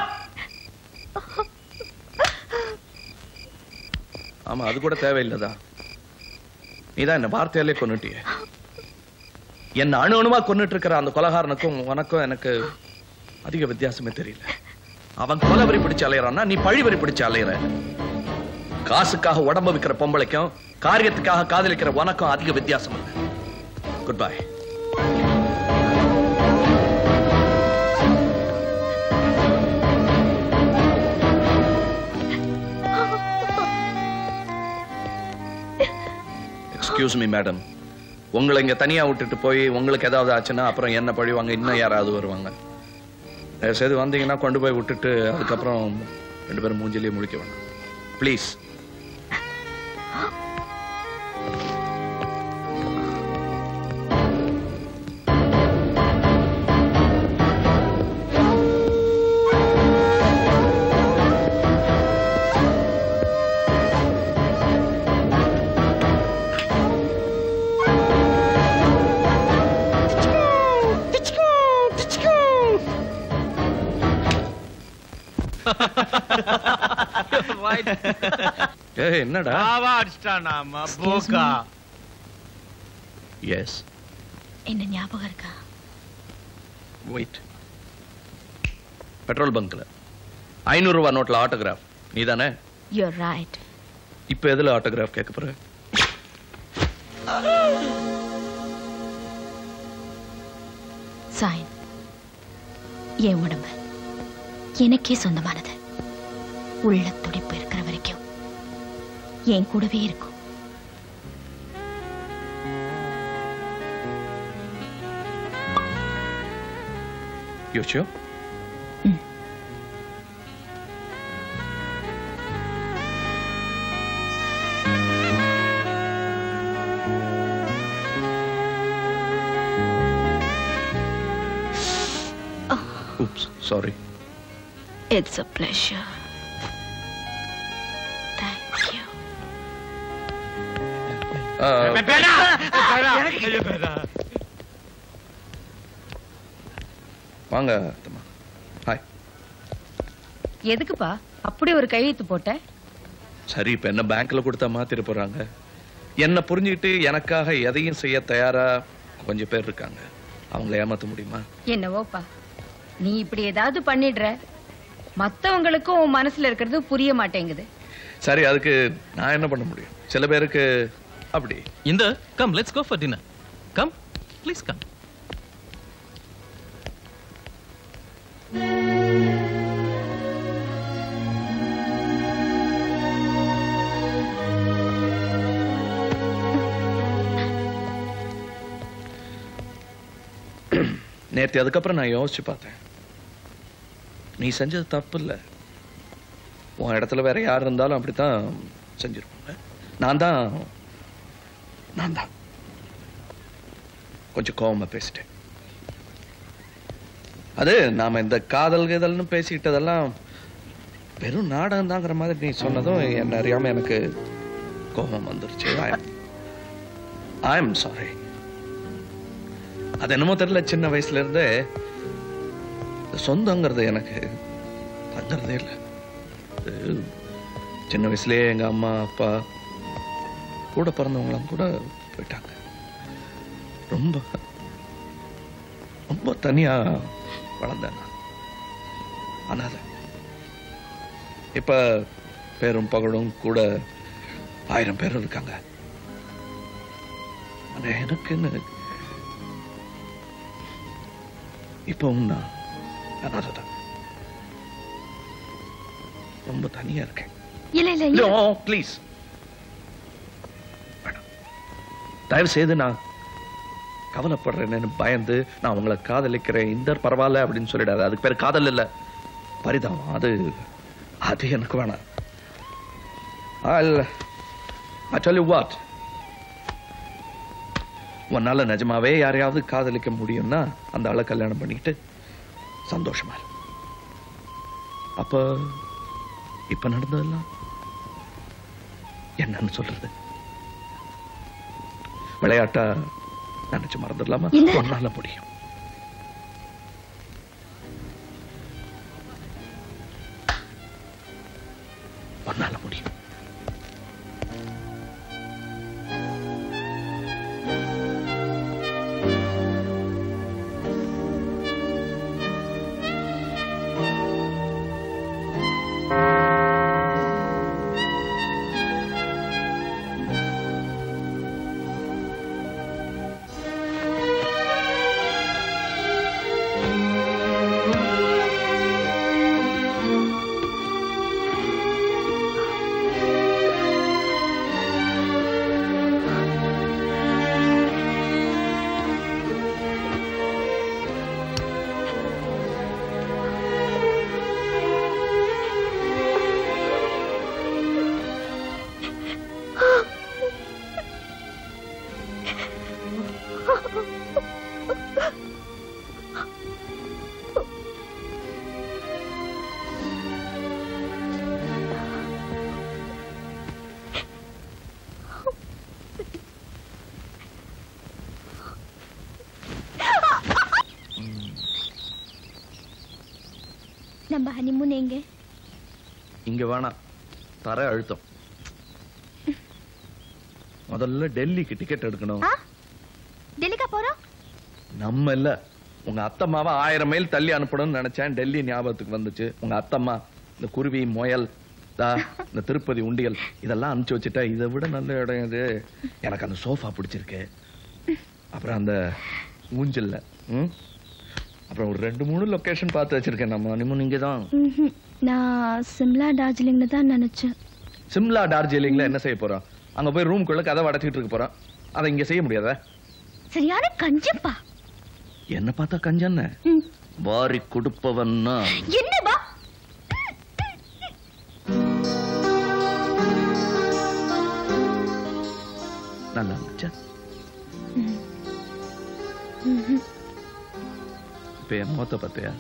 ஆமா, அது கூட தேவையில்லதா? நீதான் என்ன வார்த்தையாலே கொன்னுட்டிய. என்ன அணு அணுவா கொன்னுட்டு இருக்கிற அந்த கொலகாரனுக்கும் உனக்கும் எனக்கு அதிக வித்தியாசமே தெரியல. அவன் கொலை வரி பிடிச்சு அலையறான்னா நீ பழி வரி பிடிச்சு அலையற. காசுக்காக உடம்பு விற்கிற பொம்பளைக்கும் காரியத்துக்காக காதலிக்கிற உனக்கும் அதிக வித்தியாசம் இல்லை. Good bye. Excuse me, madam. உங்களை இங்க தனியா விட்டுட்டு போய் உங்களுக்கு ஏதாவது ஆச்சுன்னா அப்புறம் என்ன பழிவாங்க, இன்னும் யாராவது வருவாங்க. தயவுசெய்து வந்தீங்கன்னா கொண்டு போய் விட்டுட்டு அதுக்கப்புறம் ரெண்டு பேரும் மூஞ்சிலேயே முழிக்க வேண்டாம் ப்ளீஸ். என்னடா எஸ் என்ன ஞாபகம் இருக்கா? வெயிட், பெட்ரோல் பங்க்ல ஐநூறு ரூபாய் நோட்ல ஆட்டோகிராஃப் நீதானே? You're right. இப்ப எதுல ஆட்டோகிராஃப் கேட்க போற? சைன். என் உடம்பு எனக்கே சொந்தமானது. உள்ள துடிப்பு இருக்கிற வரைக்கும் என் கூடவே இருக்கும். You sure? Oops, sorry. It's a pleasure. Thank you. வாங்க ஹாய். எதுக்குப்பா அப்படி ஒரு கையெழுத்து போட்ட? சரி, இப்ப என்ன பேங்க்ல கொடுத்தா மாத்திர போறாங்க. என்ன புரிஞ்சுக்கிட்டு எனக்காக எதையும் செய்ய தயாரா கொஞ்சம் பேர் இருக்காங்க. அவங்கள ஏமாத்த முடியுமா? என்னவோப்பா, நீ இப்படி ஏதாவது பண்ணிடுற, மத்தவங்களுக்கும் உன் மனசுல இருக்கிறது புரிய மாட்டேங்குது. சரி, அதுக்கு நான் என்ன பண்ண முடியும்? சில பேருக்கு அப்படி. இந்த come let's go for dinner. Come please come. நேற்று அதுக்கப்புறம் நான் யோசிச்சு பார்த்தேன். நீ செஞ்சது தப்பு இல்லை. உன் இடத்துல வேற யார் இருந்தாலும் அப்படித்தான் செஞ்சிருப்பாங்க. நான் தான் நான் தான் கொஞ்சம் கோவமா பேசிட்டேன். அது நாம இந்த காதல் கதல்னு பேசிக்கிட்டதெல்லாம் வெறும் நாடகம் தாங்கிற மாதிரி நீ சொன்னதும் என்ன அறியாம எனக்கு கோபம் வந்துருச்சு. I am sorry. அது என்னமோ தெரியல, சின்ன வயசுல இருந்தே சொந்தங்கிறது எனக்கு தங்கறதே இல்லை. சின்ன வயசுலயே எங்க அம்மா அப்பா கூட பிறந்தவங்களாம் கூட போயிட்டாங்க. ரொம்ப ரொம்ப தனியா வளர்ந்தேன். அனாத. இப்ப பேரும் பகலும் கூட ஆயிரம் பேர் இருக்காங்க. ஆனா எனக்குன்னு இப்பவும் நான் அனாதைதான். ரொம்ப தனியா இருக்கேன். இல்ல இல்ல இல்ல ப்ளீஸ், தயவு செய்து நான் கவலைப்படுறேன்னு பயந்து நான் உங்களை காதலிக்கிறேன் இந்த பரவாயில்ல அப்படின்னு சொல்லிடாது. அதுக்கு பேர் காதல் இல்ல, பரிதாபம். அது அது எனக்கு வேணாம். I tell you what, உன்னால நிஜமாவே யாரையாவது காதலிக்க முடியும்னா அந்த ஆளை கல்யாணம் பண்ணிக்கிட்டு சந்தோஷமா இரு. அப்ப இப்ப நடந்ததெல்லாம் என்னன்னு சொல்றது? விளையாட்டா நினைச்சு மறந்துடலாமா? உன்னால முடியும். உன்னால முடியும். நம்ம ஹனிமூன் எங்க? இங்க வேணாம், தர அழுத்தம். முதல்ல டெல்லிக்கு டிக்கெட் எடுக்கணும். டெல்லிக்கா போறோம்? நம்ம இல்ல, உங்க அத்தம்மாவை ஆயிரம் மைல் தள்ளி அனுப்பணும்னு நினைச்சேன். டெல்லி ஞாபகத்துக்கு வந்துச்சு. உங்க அத்தம்மா இந்த குருவி, முயல், இந்த திருப்பதி உண்டியல் இதெல்லாம் அனுப்பிச்சு வச்சுட்டா இதை விட நல்ல இடம் இது. எனக்கு அந்த சோஃபா பிடிச்சிருக்கு. அப்புறம் அந்த ஊஞ்சல்ல அப்புறம் ஒரு ரெண்டு மூணு லொகேஷன் பார்த்து வச்சிருக்கேன். நம்ம ஹனிமூன் இங்கே தான். நான் சிம்லா டார்ஜிலிங்ல தான் நினைச்சேன். சிம்லா டார்ஜிலிங்ல என்ன செய்ய போறோம்? அங்க போய் ரூம்குள்ள கதை அடைச்சிட்டு இருக்க போறோம். அதை இங்க செய்ய முடியாத? சரியான கஞ்சப்பா. என்ன பார்த்தா கஞ்சன்னு வாரி கொடுப்பவன்னா என்னவா? நல்லா இருந்துச்சா? இப்ப என் முகத்தை பார்த்தியா?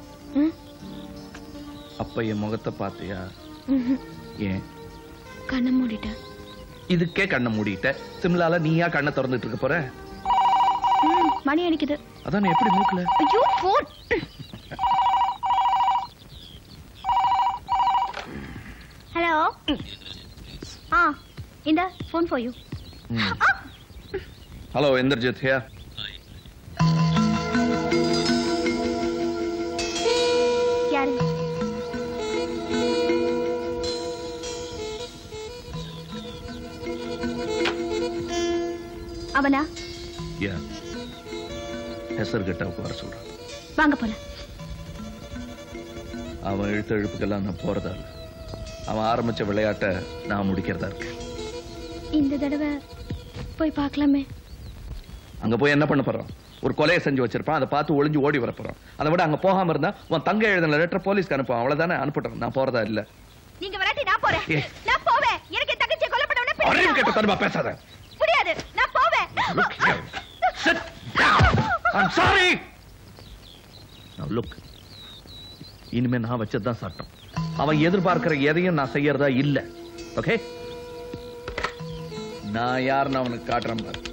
அப்ப என் முகத்தை பார்த்தியா? ஏன் கண்ணை மூடிட்டேன்? இதுக்கே கண்ணை மூடிட்ட. சிம்லால நீயா கண்ணை திறந்துட்டு இருக்க போற? மணி அடிக்குது. அதான் எப்படி மூக்கல? ஐயோ போன். ஹலோ. ஆ இந்த phone for you. Hello Indrajith here. யாரு? அவனா? யா. ஹெசர் கட்டாவுக்கு வர சொல்றான். வாங்க போல. அவன் எழுத்த எழுப்புக்கெல்லாம் நான் போறதா இல்ல. அவன் ஆரம்பிச்ச விளையாட்டை நான் முடிக்கிறதா இருக்கு. இந்த தடவை போய் பார்க்கலாமே. அங்க போய் என்ன பண்ண போறோம்? ஒரு கொலையை செஞ்சு வச்சிருப்பான். அதை பார்த்து ஒளிஞ்சு ஓடி வர போறோம். அதை விட அங்க போகாம இருந்தா உன் தங்க எழுதின லெட்டர் போலீஸ்க்கு அனுப்புவான். அவ்வளவுதானே, அனுப்பிட்டோம். நான் போறதா இல்ல. நீங்க வராட்டி நான் போறேன். நான் போவேன். எனக்கு தங்கச்சியை கொலை பண்ணவனே அறிவு கேட்ட தருமா பேசாத. முடியாது, நான் போவேன். Sit down. I'm sorry. Now look. இனிமே நான் வச்சதுதான் சட்டம். அவன் எதிர்பார்க்கிற எதையும் நான் செய்யறதா இல்ல. ஓகே? நான் யாருன்னு அவனுக்கு காட்டுறேன் பாரு.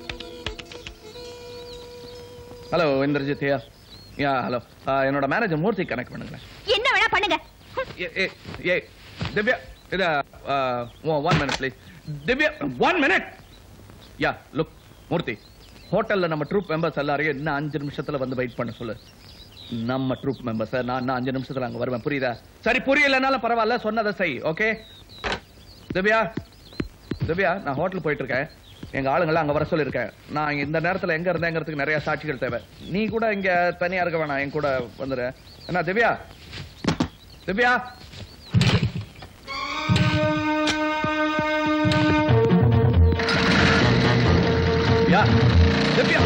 ஹலோ இந்திரஜித். Yeah hello. என்னோட மேனேஜர் மூர்த்தி கனெக்ட் பண்ணுங்க. என்ன வேணா பண்ணுங்க. ஏ ஏ திவ்யா இத one minute please. Divya one minute. Yeah look Murthy, ஹோட்டல்ல நம்ம ட்ரூப் மெம்பர்ஸ் எல்லாரையும் இன்னும் அஞ்சு நிமிஷத்துல வந்து வெயிட் பண்ண சொல்லு. நம்ம ட்ரூப் மெம்பர்ஸ் நான் நான் அஞ்சு நிமிஷத்துல அங்க வருவேன். புரியுதா? சரி, புரியலனாலும் பரவாயில்ல, சொன்னதை செய். ஓகே திவ்யா? திவ்யா, நான் ஹோட்டல் போயிட்டு இருக்கேன். எங்க ஆளுங்கெல்லாம் அங்க வர சொல்லிருக்கேன். நான் இந்த நேரத்துல எங்க இருந்தேங்கிறதுக்கு நிறைய சாட்சிகள் தேவை. நீ கூட இங்க தனியா இருக்க வேணாம், என் கூட வந்துரு. என்ன திவ்யா? திவ்யா யா திவ்யா.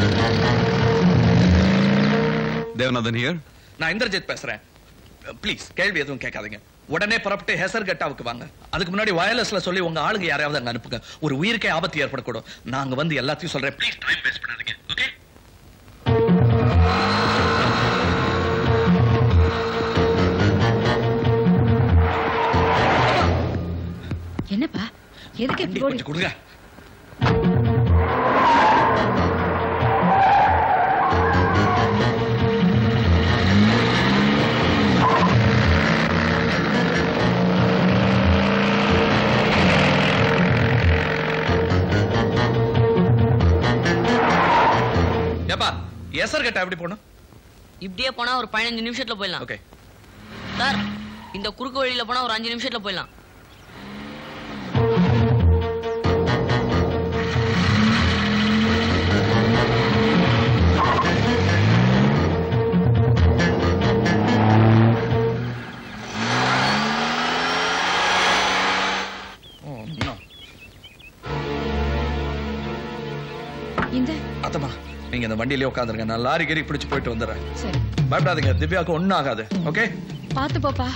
தேவநாதன் ஹியர். நான் இந்திரஜித் பேசுறேன். ப்ளீஸ் கேள்வி எதுவும் கேட்காதீங்க. உடனே புறப்பட்டு ஹெசர் கட்டாவுக்கு வாங்க. அதுக்கு முன்னாடி வயர்லெஸ்ல சொல்லி உங்க ஆளுங்க யாரையாவது அங்க அனுப்புங்க. ஒரு உயிருக்கே ஆபத்து ஏற்படக்கூடும். நாங்க வந்து எல்லாத்தையும் சொல்றேன். ப்ளீஸ் டைம் வேஸ்ட் பண்ணாதீங்க. ஓகே? என்னப்பா, எதுக்கு இப்படி ஓடி கொடுங்க? எசர் கட்ட எப்படி போணும்? இப்படியே போனா ஒரு பதினஞ்சு நிமிஷத்துல போயிடலாம். ஓகே சார், இந்த குறுக்கு வழியில போனா ஒரு அஞ்சு நிமிஷத்துல போயிடலாம். அத்தம்மா, நீங்க இந்த வண்டியிலே உட்காந்துருங்க. நான் லாரி கறி பிடிச்சு போயிட்டு வந்துடுறேன். பயப்படாதீங்க, திவ்யாவுக்கு ஒன்னும் ஆகாது. ஓகே? பாத்து போப்பா.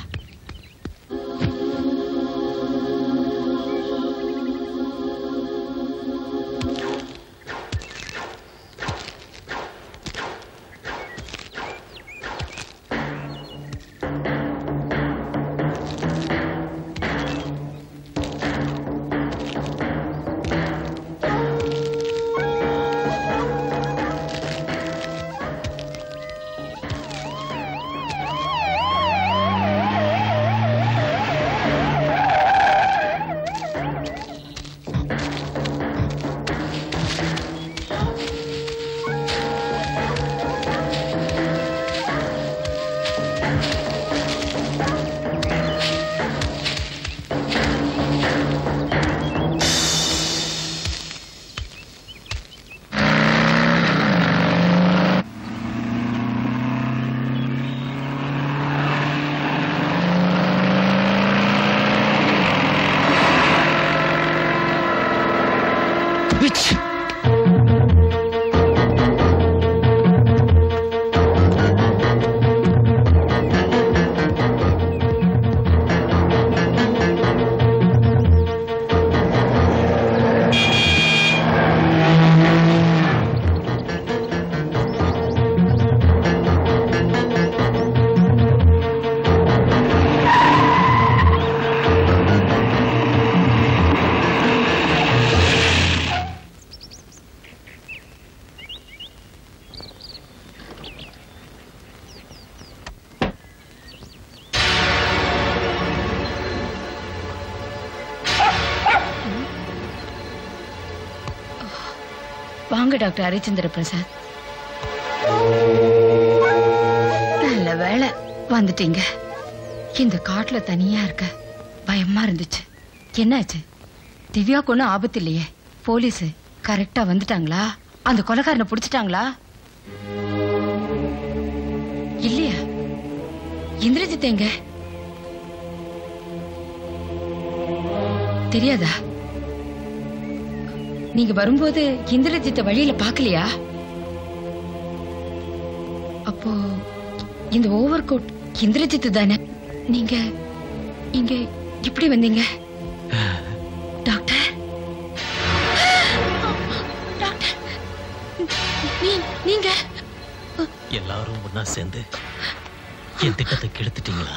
வாங்க டாக்டர் ஹரிச்சந்திர பிரசாத். நல்ல வேளை வந்துட்டீங்க. இந்த காட்டுல தனியா இருக்க பயமா இருந்துச்சு. என்னாச்சு? திவ்யாக்கு ஒன்னும் ஆபத்து இல்லையே? போலீஸ் கரெக்டா வந்துட்டாங்களா? அந்த கொலைகாரனை புடிச்சிட்டாங்களா? இல்லையா? இந்திரஜித் எங்க? தெரியாதா? நீங்க வரும்போது இந்திரஜித்த வழியில பாக்கலையா? அப்போ இந்த ஓவர் கோட் இந்திரஜித் தானே? நீங்க இங்க இப்படி வந்தீங்க? டாக்டர் டாக்டர் நீங்க எல்லாரும் ஒன்னா சேர்ந்து என் திட்டத்தை கெடுத்துட்டீங்களா?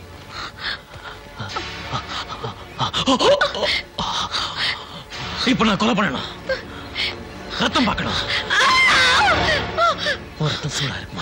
இப்ப நான் கொலை பண்ணணும். ரத்தம் பார்க்கணும். ரத்தம் சூடா இருக்குமா?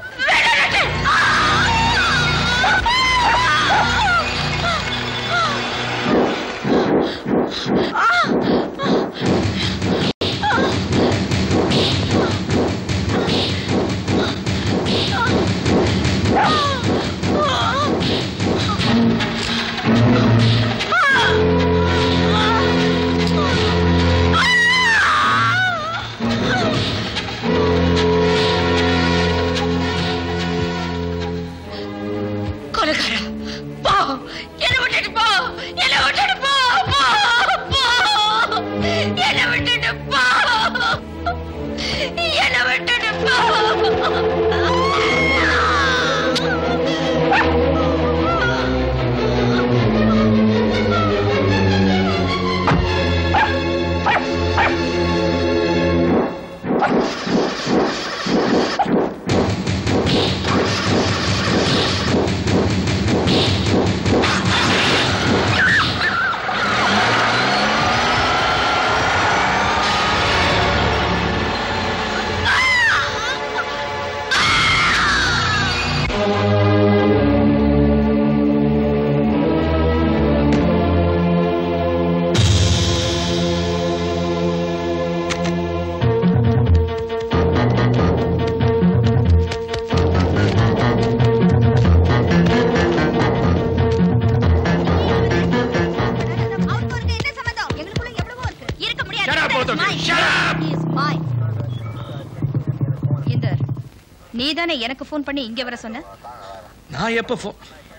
நீதானே எனக்கு போன் பண்ணி இங்க வர சொன்ன? நான் எப்ப போன்?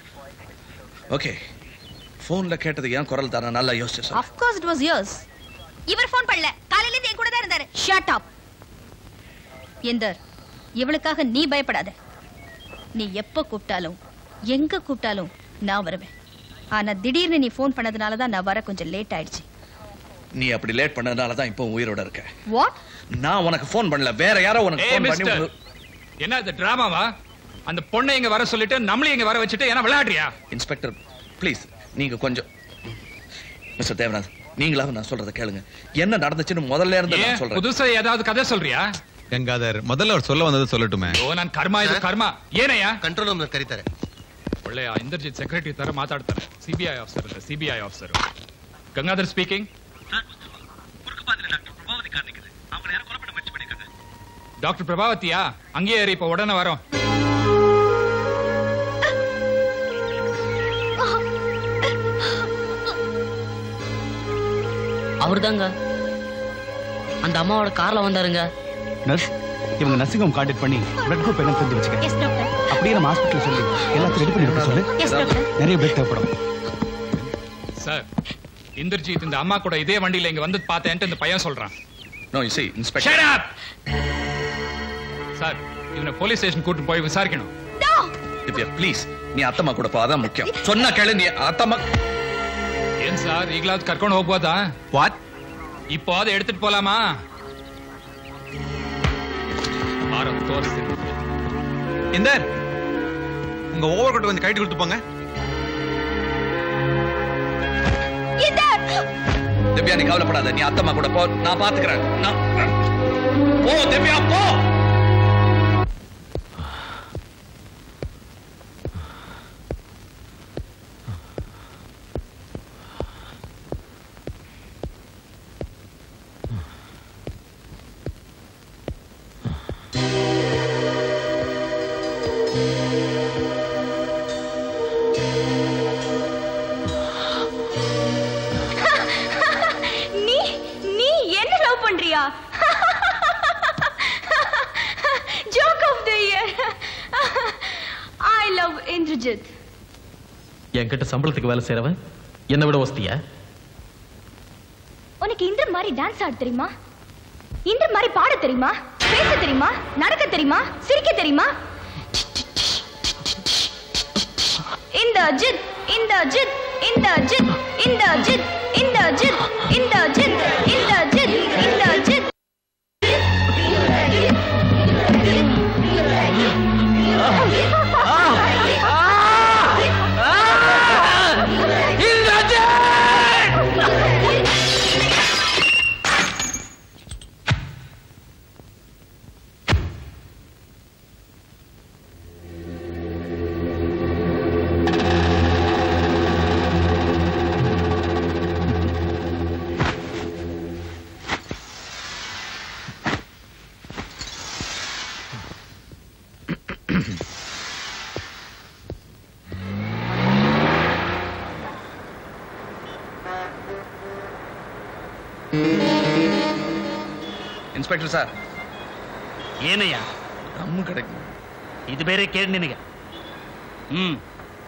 ஓகே, போன்ல கேட்டது ஏன் குரல் தான? நல்லா யோசிச்சு சொல்லு. Of course it was yours. இவர் போன் பண்ணல. காலையில இருந்து என் கூட தான் இருந்தாரு. Shut up. எந்தர், இவளுக்காக நீ பயப்படாத. நீ எப்ப கூப்பிட்டாலும் எங்க கூப்பிட்டாலும் நான் வருவேன். ஆனா திடீர்னு நீ போன் பண்ணதுனால தான் நான் வர கொஞ்சம் லேட் ஆயிடுச்சு. நீ அப்படி லேட் பண்ணதுனால தான் இப்போ உயிரோட இருக்க. வாட்? நான் உனக்கு போன் பண்ணல, வேற யாரோ உனக்கு போன் பண்ணி. என்ன இது டிராமாவா? அந்த பொண்ணை இங்க வர சொல்லிட்டு நம்மளே இங்க வர வச்சிட்டு என்ன விளையாடுறியா? இன்ஸ்பெக்டர் ப்ளீஸ், நீங்க கொஞ்சம். மிஸ்டர் தேவநாத், நீங்களாவது நான் சொல்றத கேளுங்க. என்ன நடந்துச்சுன்னு முதல்ல இருந்து நான் சொல்றேன். புதுசா ஏதாவது கதை சொல்றியா? ಗಂಗಾಧರ್ ಮೊದಲ ಅವ್ರು சொல்ல வந்தது சொல்லட்டுமே. ಓ ನಾನು ಕರ್ಮ ಇದು ಕರ್ಮ ಏನಯ್ಯ? ಕಂಟ್ರೋಲ್ ರೂಮ್ ಕರೀತಾರೆ. ಒಳ್ಳೆಯ ಇಂದ್ರಜಿತ್ ಸೆಕ್ರೆಟರಿ ತರ ಮಾತಾಡ್ತಾರೆ. ಸಿಬಿಐ ಆಫೀಸರ್ ಅಂತ CBI officer. Gangadhar speaking. Doctor பிரபாவதியா? அங்கேயே ஏறி இப்ப உடனே வரோம். அவர்தாங்க அந்த அம்மாவோட கார்ல வந்தாருங்க. நர்ஸ், இவங்க நர்சிங் ஹோம் கான்டாக்ட் பண்ணி பிளட் குரூப் என்ன தெரிஞ்சு வச்சுக்க. Yes doctor. அப்படியே நம்ம ஹாஸ்பிடல்ல சொல்லி எல்லாத்தையும் ரெடி பண்ணி வைக்க சொல்லு. Yes doctor. நிறைய பிளட் தேவைப்படும். சார், இந்திரஜித் இந்த அம்மா கூட இதே வண்டியில இங்க வந்து பார்த்தேன்ட்டு இந்த பையன் சொல்றான். No you see inspector. Shut up. Sir, இவனை போலீஸ் ஸ்டேஷன் கூட்டிட்டு போய் விசாரிக்கணும். நோ. திவ்யா ப்ளீஸ், நீ அத்தம்மா கூட போ, அதான் முக்கியம். சொன்னா கேளு. நீ அத்தம்மா. ಏನ್ ಸರ್, ಈಗಲಾದ್ ಕರ್ಕೊಂಡು ಹೋಗ್ಬೋದಾ? ವಾಟ್? இப்போ அதை எடுத்துட்டு போலாமா? ஆரம் தோர்ஸ்ತೀನಿ. இந்தர், உங்க ஓவர் கோட் கொஞ்சம் கைட்டு கொடுத்து போங்க. இந்தர். திவ்யா, நீ கவலைப்படாத. நீ அத்தம்மா கூட போ, நான் பாத்துக்கிறேன். நான் போ திவ்யா, போ. என்கிட்ட சம்பளத்துக்கு வேலை செய்யறவன் என்ன விட வசதியா? உனக்கு இந்த மாதிரி டான்ஸ் ஆட தெரியுமா? இந்த மாதிரி பாட தெரியுமா? பேச தெரியுமா? நடக்க தெரியுமா? சிரிக்க தெரியுமா? இந்த ஜித் இந்த ஜித் இந்த ஜித் இந்த ஜித் இந்த ஜித் இந்த ஜித் இந்த ஜித் இந்த ஜித் இன்ஸ்பெக்டர் சார், ಏನಯ್ಯ ನಮ್ಮ ಕಡೆಗೆ ಇದು ಬೇರೆ ಕೇಳಿ ನಿನಗೆ. ಹ್ಮ್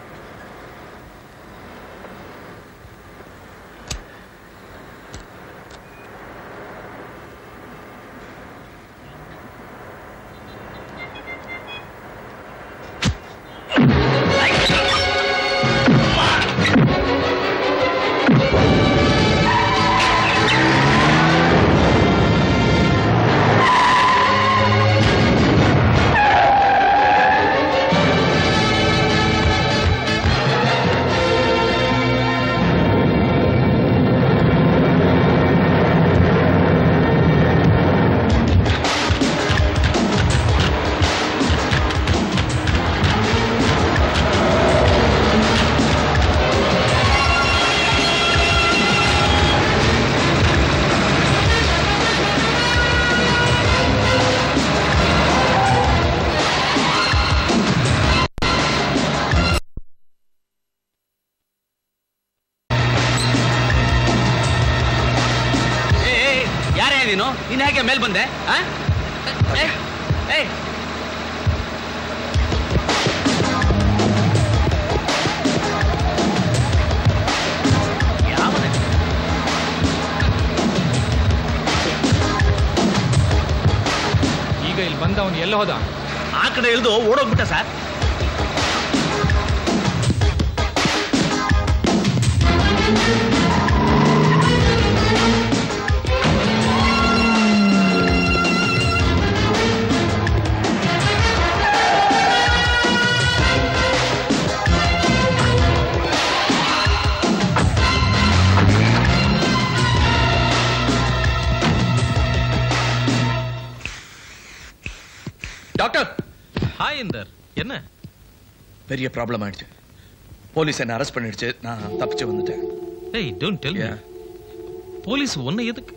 ನೀನ್ ಹೇಗೆ ಮೇಲ್ ಬಂದೆ? ಈಗ ಇಲ್ಲಿ ಬಂದ ಅವನು ಎಲ್ಲ ಹೋದ? ಆ ಕಡೆ ಇಳಿದು ಓಡೋಗ್ಬಿಟ್ಟ ಸರ್. டாக்டர். ஹாய் இந்தர், என்ன பெரிய ப்ராப்ளம் ஆயிடுச்சு. போலீஸ் என்ன அரெஸ்ட் பண்ணிடுச்சு. நான் தப்பிச்சு வந்துட்டேன். ஏய், டோன்ட் டெல் மீ. போலீஸ் ஒண்ணு எதுக்கு?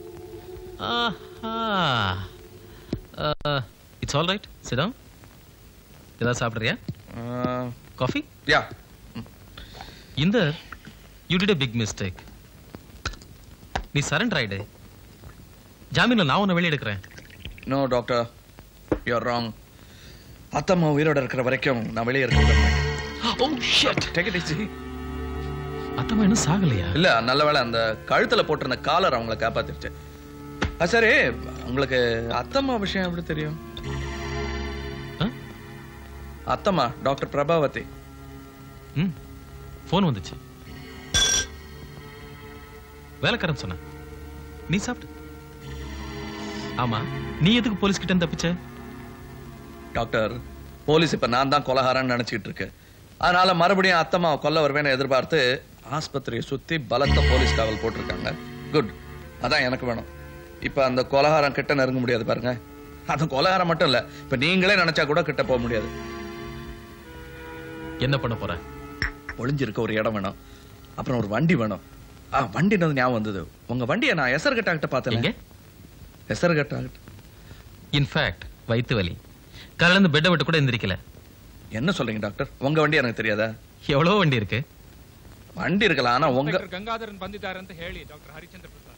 It's all right, sit down. ஏதாவது சாப்பிடுறியா? Coffee? Yeah. Inder, you did a big mistake. நீ சரண்டர் ஆயிடு. ஜாமீன்ல நான் உன்னை வெளியே எடுக்கிறேன். No doctor, you are wrong. அத்தம்மா உயிரோட இருக்கிற வரைக்கும் நான் வெளியே இருக்க. Oh shit, take it easy. அத்தம்மா இன்னும் சாகலையா? இல்ல, நல்ல வேளை அந்த கழுத்துல போட்டிருந்த காலர் அவங்கள காப்பாத்திருச்சு. சரி, உங்களுக்கு அத்தம்மா விஷயம் எப்படி தெரியும்? அத்தம்மா டாக்டர் பிரபாவதி. ம், போன் வந்துச்சு. வேலைக்காரன் சொன்ன. நீ சாப்பிட்டு. ஆமா, நீ எதுக்கு போலீஸ் கிட்ட தப்பிச்ச? டாக்டர், போலீஸ் இப்ப நான் தான் கொலகாரன்னு நினைச்சிட்டு இருக்கு. அதனால மறுபடியும் அத்தம்மா கொல்ல வருவேன்னு எதிர்பார்த்து ஆஸ்பத்திரியை சுத்தி பலத்த போலீஸ் காவல் போட்டிருக்காங்க. குட், அதான் எனக்கு வேணும். இப்ப அந்த கொலகாரம் கிட்ட நெருங்க முடியாது பாருங்க. அந்த கொலகாரம் மட்டும் இல்ல, இப்ப நீங்களே நினைச்சா கூட கிட்ட போக முடியாது. என்ன பண்ண போற? ஒளிஞ்சிருக்க ஒரு இடம் வேணும், அப்புறம் ஒரு வண்டி வேணும். ஆ, வண்டினது ஞாபகம் வந்தது. உங்க வண்டியை நான் எசர்கட்டா கிட்ட பார்த்தேன். எசர்கட்டா கிட்ட. இன்ஃபேக்ட் வயிற்று வலி, காலையில இருந்து பெட்டை விட்டு கூட எந்திரிக்கல. என்ன சொல்றீங்க டாக்டர்? உங்க வண்டி எனக்கு தெரியாதா? எவ்வளவு வண்டி இருக்கு. வண்டி இருக்கலாம், ஆனா உங்க ಗಂಗಾಧರನ್ ಬಂದಿದ್ದಾರೆ ಅಂತ ಹೇಳಿ ಡಾಕ್ಟರ್ ಹರಿಚಂದ್ರ ಪ್ರಸಾದ್.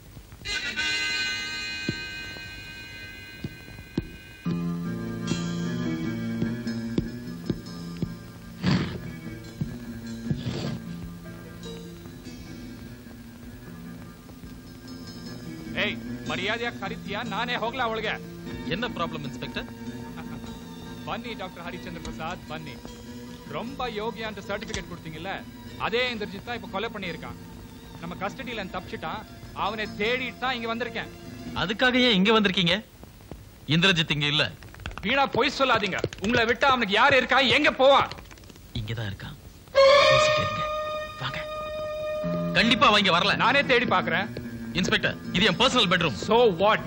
ಮರ್ಯಾದೆಯಾಗಿ ಕರಿತೀಯಾ ನಾನೇ ಹೋಗ್ಲಾ ಅವಳಿಗೆ? என்ன ப்ராப்ளம் இன்ஸ்பெக்டர்? ಬನ್ನಿ டாக்டர் ஹரிச்சந்திர பிரசாத் பன்னி. ரொம்ப யோகியான்ற சர்டிபிகேட் கொடுத்தீங்கல்ல, அதே இந்திரஜித் தான் இப்ப கொலை பண்ணியிருக்கான். நம்ம கஸ்டடியில தப்பிச்சிட்டான். அவனை தேடிட்டு தான் இங்க வந்திருக்கேன். அதுக்காக ஏன் இங்க வந்திருக்கீங்க? இந்திரஜித் இங்க இல்ல. வீணா பொய் சொல்லாதீங்க. உங்களை விட்டா அவனுக்கு யாரு இருக்கா, எங்க போவான்? இங்கதான் இருக்கான். வாங்க. கண்டிப்பா அவங்க வரல. நானே தேடி பாக்குறேன். இன்ஸ்பெக்டர், இது என் personal bedroom. So what?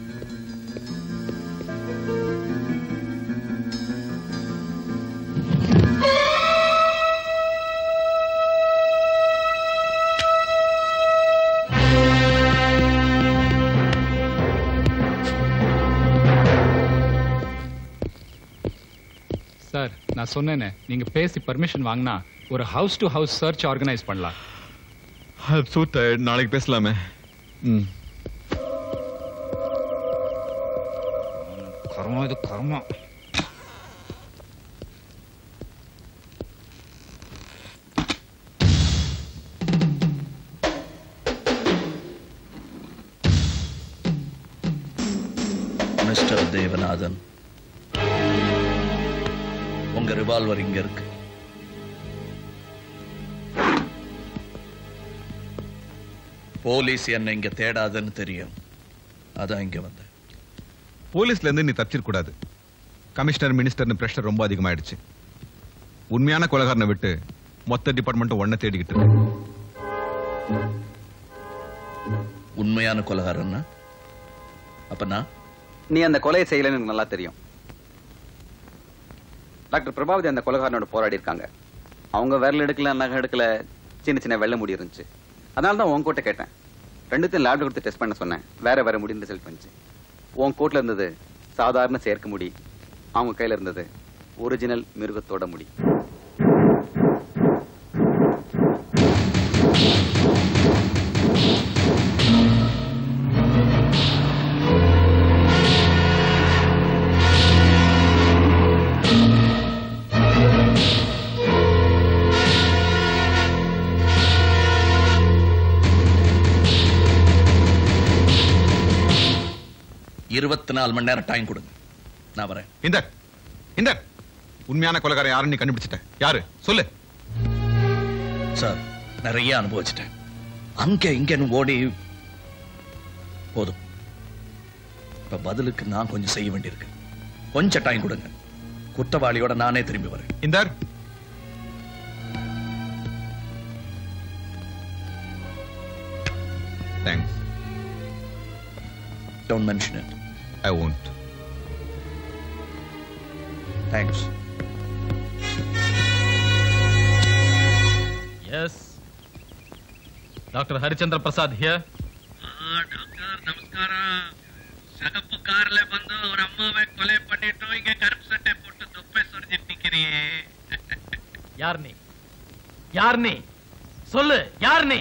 Sir, நான் சொன்னேனே, நீங்க பேசி பர்மிஷன் வாங்கினா ஒரு house to house search organise பண்ணலாம். So tired. நாளைக்கு பேசலாமே. ம். கர்மா இது கர்மா. மிஸ்டர் தேவநாதன், உங்க ரிவால்வர் இங்க இருக்கு. போலீஸ் என்ன இங்க தேடாதுன்னு தெரியும். அதான் இங்க வந்தேன். போலீஸ்ல இருந்து நீ தப்பிச்சிருக்க கூடாது. கமிஷனர் மினிஸ்டர்னு பிரஷர் ரொம்ப அதிகமாயிடுச்சு. உண்மையான கொலைகாரனை விட்டு மொத்த டிபார்ட்மெண்ட்டும் ஒன்ன தேடிக்கிட்டு இருக்கு. உண்மையான கொலைகாரன்னா அப்பனா நீ அந்த கொலையை செய்யலன்னு எனக்கு நல்லா தெரியும். டாக்டர் பிரபாவதி அந்த கொலைகாரனோட போராடி இருக்காங்க. அவங்க விரல் எடுக்கல, நகை எடுக்கல, சின்ன சின்ன வெள்ளை முடி இருந்துச்சு. அதனால தான் உன் கோட்டை கேட்டேன். ரெண்டுத்தையும் லேப்ல கொடுத்து டெஸ்ட் பண்ண சொன்னேன். வேற வேற முடின்னு ரிசல்ட் பண்ணிச்சு. உன் கோட்ல இருந்தது சாதாரண செயற்கை முடி, அவங்க கையில இருந்தது ஒரிஜினல் மிருகத்தோட முடி. இருபத்தி நாலு மணி நேரம் டைம் கொடுங்க, நான் வரேன். இந்த இந்த உண்மையான கொலைகாரன் யாருன்னு நீ கண்டுபிடிச்சிட்ட? யாரு சொல்லு. சார், நிறைய அனுபவிச்சிட்டேன். அங்க இங்கன்னு ஓடி போதும். இப்ப பதிலுக்கு நான் கொஞ்சம் செய்ய வேண்டியிருக்கு. கொஞ்சம் டைம் கொடுங்க. குற்றவாளியோட நானே திரும்பி வரேன். இந்த thanks. Don't mention it. I won't. Thanks. Yes. Doctor Harichandra Prasad here. Doctor நமஸ்காரம். சகப்பு கார்ல வந்து ஒரு அம்மாவை கொலை பண்ணிட்டு இங்க கருப்பு சட்டை போட்டு தொப்பை சொரிஞ்சிட்டு நிக்கிறியே. யார் நீ? யார் நீ? சொல்லு, யார் நீ?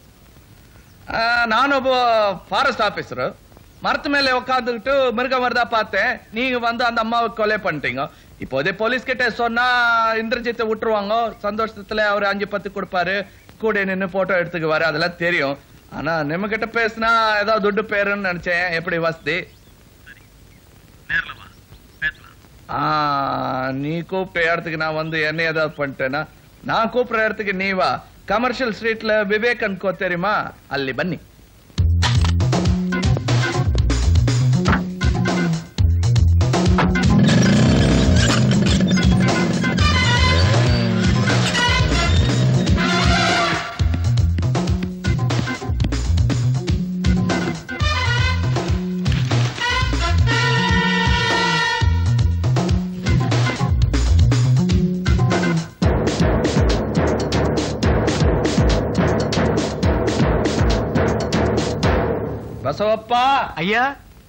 நானும் ஃபாரஸ்ட் ஆபீசர். மரத்து மேல உட்காந்துக்கிட்டு மிருகம் வருதா பார்த்தேன். நீங்க வந்து அந்த அம்மாவை கொலை பண்ணிட்டீங்க. இப்போதே போலீஸ் கிட்ட சொன்னா இந்திரஜித்தை விட்டுருவாங்க. சந்தோஷத்துல அவர் அஞ்சு பத்து கொடுப்பாரு, கூட நின்று போட்டோ எடுத்துக்குவாரு. அதெல்லாம் தெரியும். ஆனா நம்ம கிட்ட பேசினா ஏதாவது துட்டு பேருன்னு நினைச்சேன். எப்படி வசதி? நீ கூப்பிட்ட இடத்துக்கு நான் வந்து என்ன ஏதாவது பண்ணிட்டேன்னா, நான் கூப்பிடுற இடத்துக்கு நீ வா. கமர்ஷியல் ஸ்ட்ரீட்ல விவேகன் கோ தெரியுமா? அல்லி பன்னி. பசவப்பா ஐயா.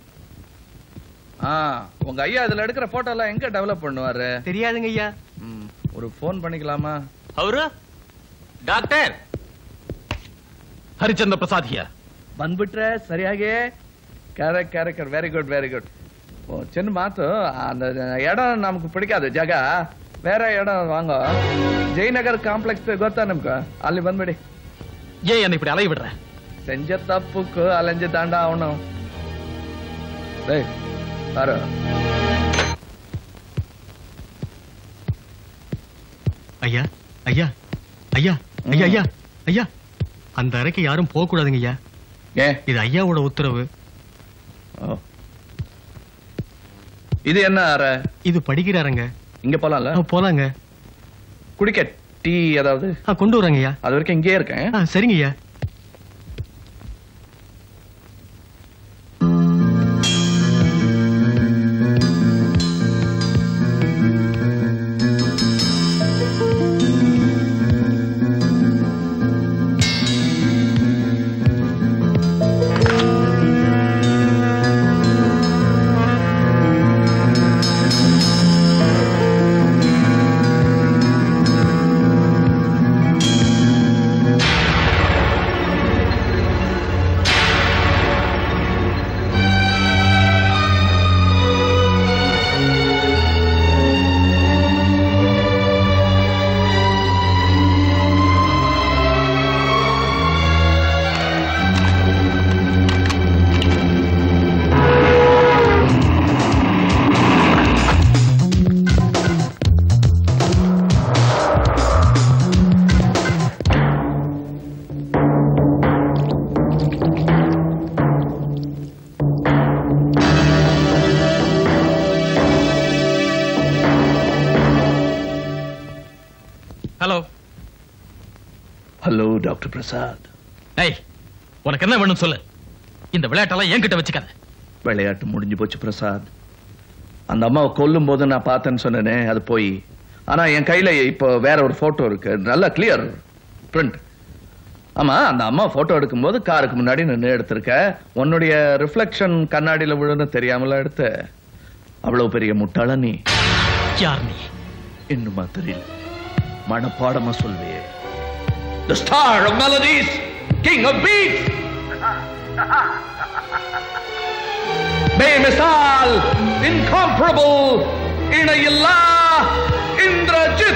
உங்க ஐயா இதுல எடுக்கிற போட்டோ எல்லாம் எங்க டெவலப் பண்ணுவாரு? தெரியாதுங்க ஐயா. ஒரு போன் பண்ணிக்கலாமா? அவரு டாக்டர் ಹರಿಚಂದ್ರ ಪ್ರಸಾದ್ ಹಿಯರ್. ಬಂದ್ಬಿಟ್ರೆ ಸರಿಯಾಗಿ. Correct correct, very good very good. ஓ சின்ன மாத்து. அந்த இடம் நமக்கு பிடிக்காது. ஜக வேற இடம் வாங்க. ஜெயநகர் காம்ப்ளெக்ஸ் ಗೊತ್ತಾ ನಮ್ಗೆ? ಅಲ್ಲಿ ಬಂದ್ಬಿಡಿ. ஏன் என்ன இப்படி அலைய விடுற? செஞ்ச தப்புக்கு அலைஞ்சு தாண்டா ஆகணும். டேய் பாரு. ஐயா ஐயா ஐயா ஐயா ஐயா ஐயா அந்த அறைக்கு யாரும் போக கூடாதுங்க ஐயா. ஏன்? இது ஐயாவோட உத்தரவு. இது என்ன அறை? இது படிக்கிறாருங்க. இங்க போலாம்ல? போலாங்க. குடிக்க டீ ஏதாவது கொண்டு வராங்க ஐயா. அது வரைக்கும் இங்கே இருக்கேன். சரிங்க ஐயா. Hello hello doctor Prasad. ஏய், உனக்கு என்ன வேணும் சொல்லு. இந்த விளையாட்டெல்லாம் என்கிட்ட வச்சுக்காத. விளையாட்டு முடிஞ்சு போச்சு பிரசாத். அந்த அம்மாவை கொல்லும் போது நான் பார்த்தேன்னு சொன்னேனே, அது போய். ஆனா என் கையில இப்போ வேற ஒரு போட்டோ இருக்கு, நல்லா கிளியர் பிரிண்ட். ஆமா, அந்த அம்மா போட்டோ எடுக்கும் போது காருக்கு முன்னாடி நின்று எடுத்திருக்க. உன்னுடைய ரிஃப்ளெக்ஷன் கண்ணாடியில விழுன்னு தெரியாமல எடுத்த. அவ்வளவு பெரிய முட்டாள நீ. யார் நீ? இன்னுமா தெரியல? மனப்பாடமா சொல்வே. The star of melodies, king of beats. Bemisal, incomparable, inayilla, Indrajit.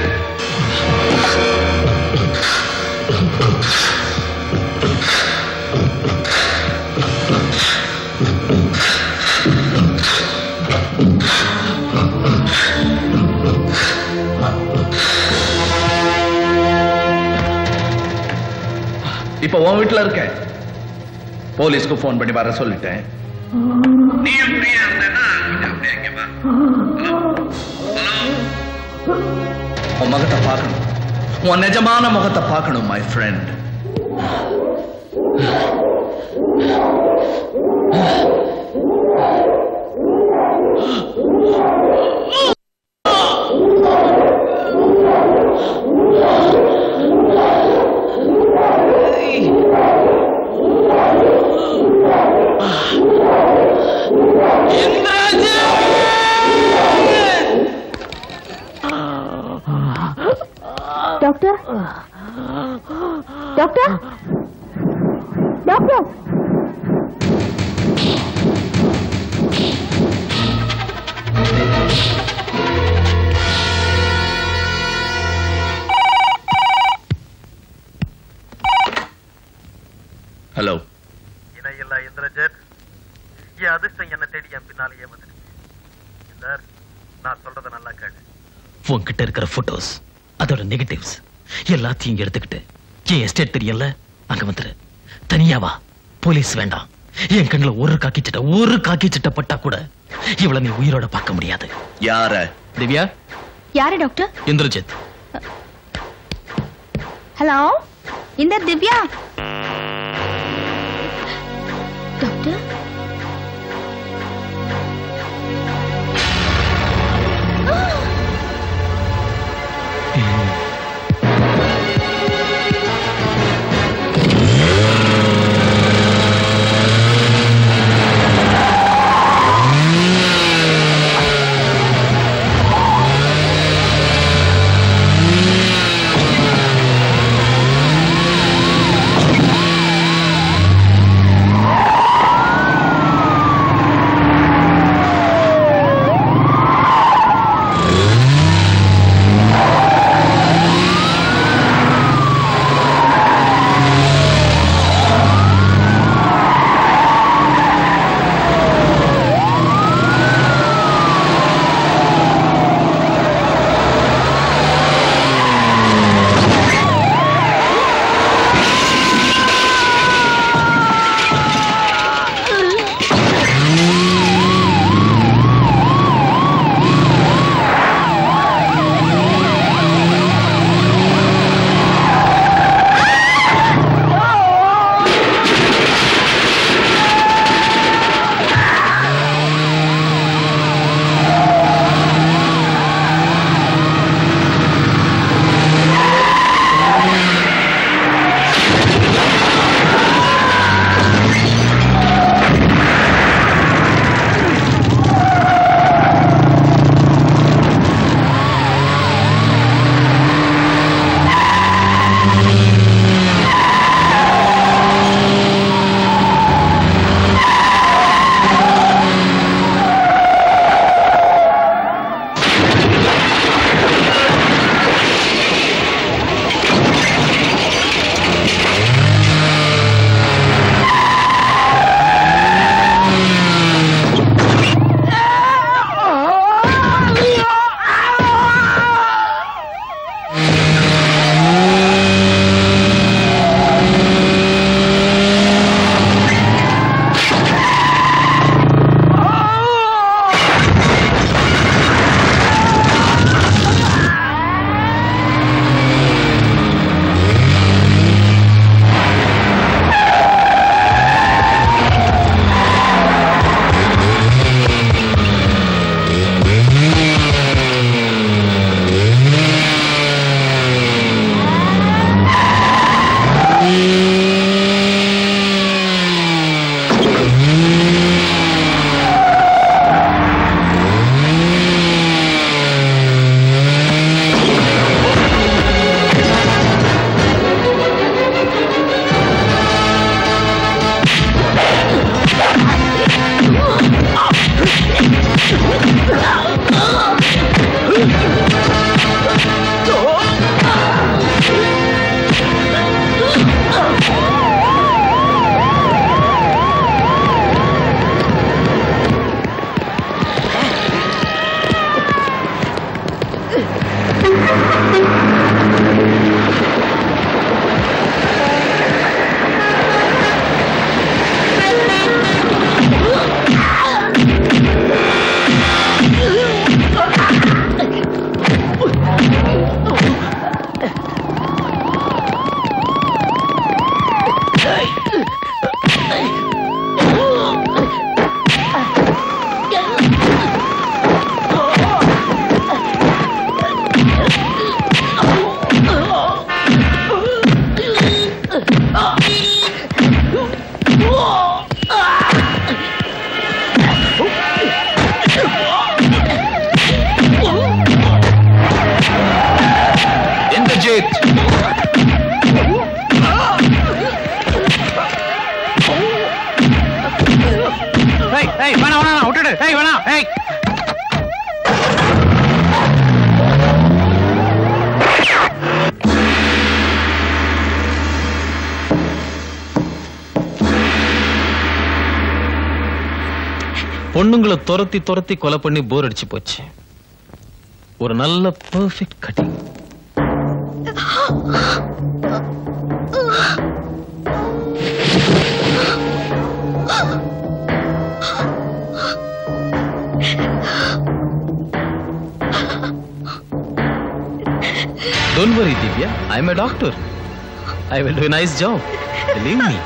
இப்ப உன் வீட்டுல இருக்க. போலீஸ்க்கு போன் பண்ணி வர சொல்லிட்டேன். நீ ஃப்ரீயா இருந்தேன்னா அப்படியே இங்க வா. உன் முகத்தை பார்க்கணும். உன் நிஜமான முகத்தை பார்க்கணும் my friend. Doctor doctor doctor hello. இணையில்லா இந்திரஜித், என் அதிர்ஷ்டம் என்ன தேடி என் பின்னாலேயே வந்துடுச்சு. சார், நான் சொல்றத நல்லா கேளு. உன்கிட்ட இருக்கிற போட்டோஸ், அதோட நெகட்டிவ்ஸ் எல்லாத்தையும் எடுத்துக்கிட்டு என் எஸ்டேட் தெரியல, அங்க வந்துரு. தனியா வா. போலீஸ் வேண்டாம். என் கண்ணுல ஒரு காக்கி சட்டை ஒரு காக்கி சட்டை பட்டா கூட இவளை நீ உயிரோட பார்க்க முடியாது. யார? திவ்யா. யாரு டாக்டர்? இந்திரஜித். ஹலோ, இந்த திவ்யா. Doctor, Ah! இந்திரஜித் ஏய் ஏய் வேணா வேணா விட்டுடு ஏய் வேணா ஏய் பொண்ணுங்களை துரத்தி துரத்தி கொலை பண்ணி போர் அடிச்சு போச்சு. ஒரு நல்ல perfect cutting. Don't worry, Divya. I'm a doctor. I will do a nice job. Believe me.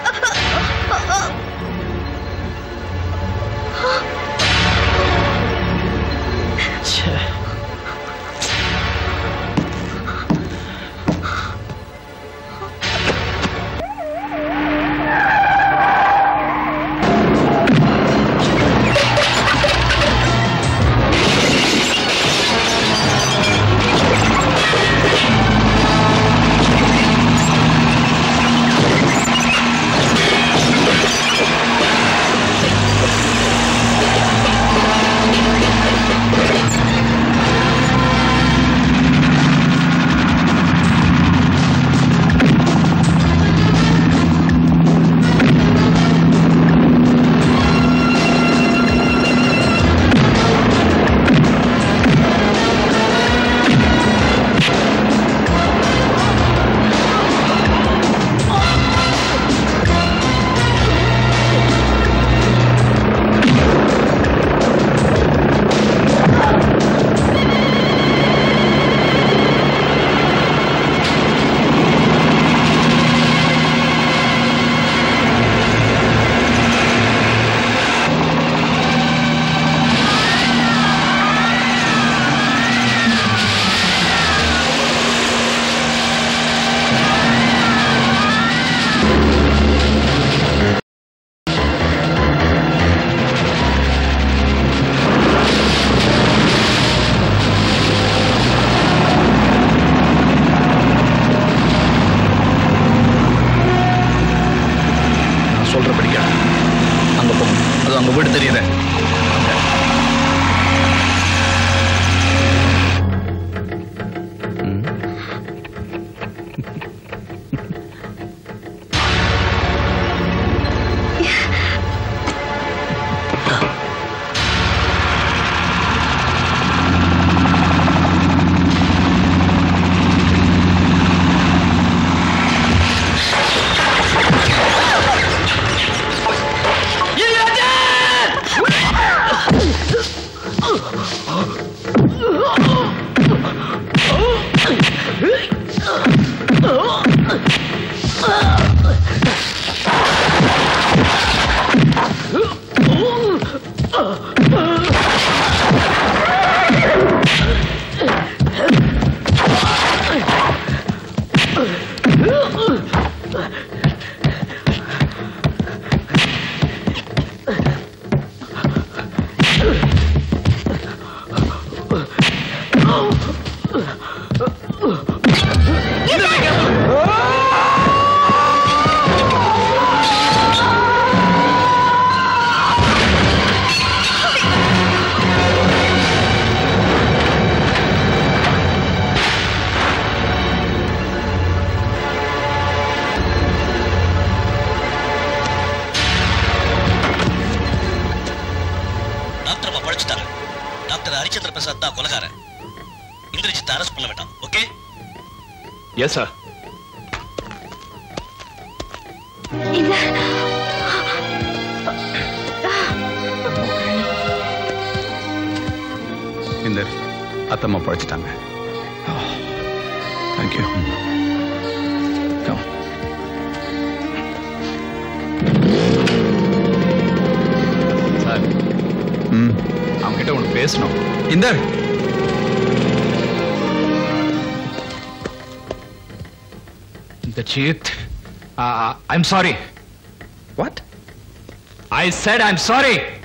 Yes, sir. இந்த அத்தம்மா பழிச்சிட்டாங்க. Thank you. Come. சார், ம், அவங்க கிட்ட ஒன்று பேசணும். இந்த Indrajit, uh, I'm sorry. What? I said I'm sorry.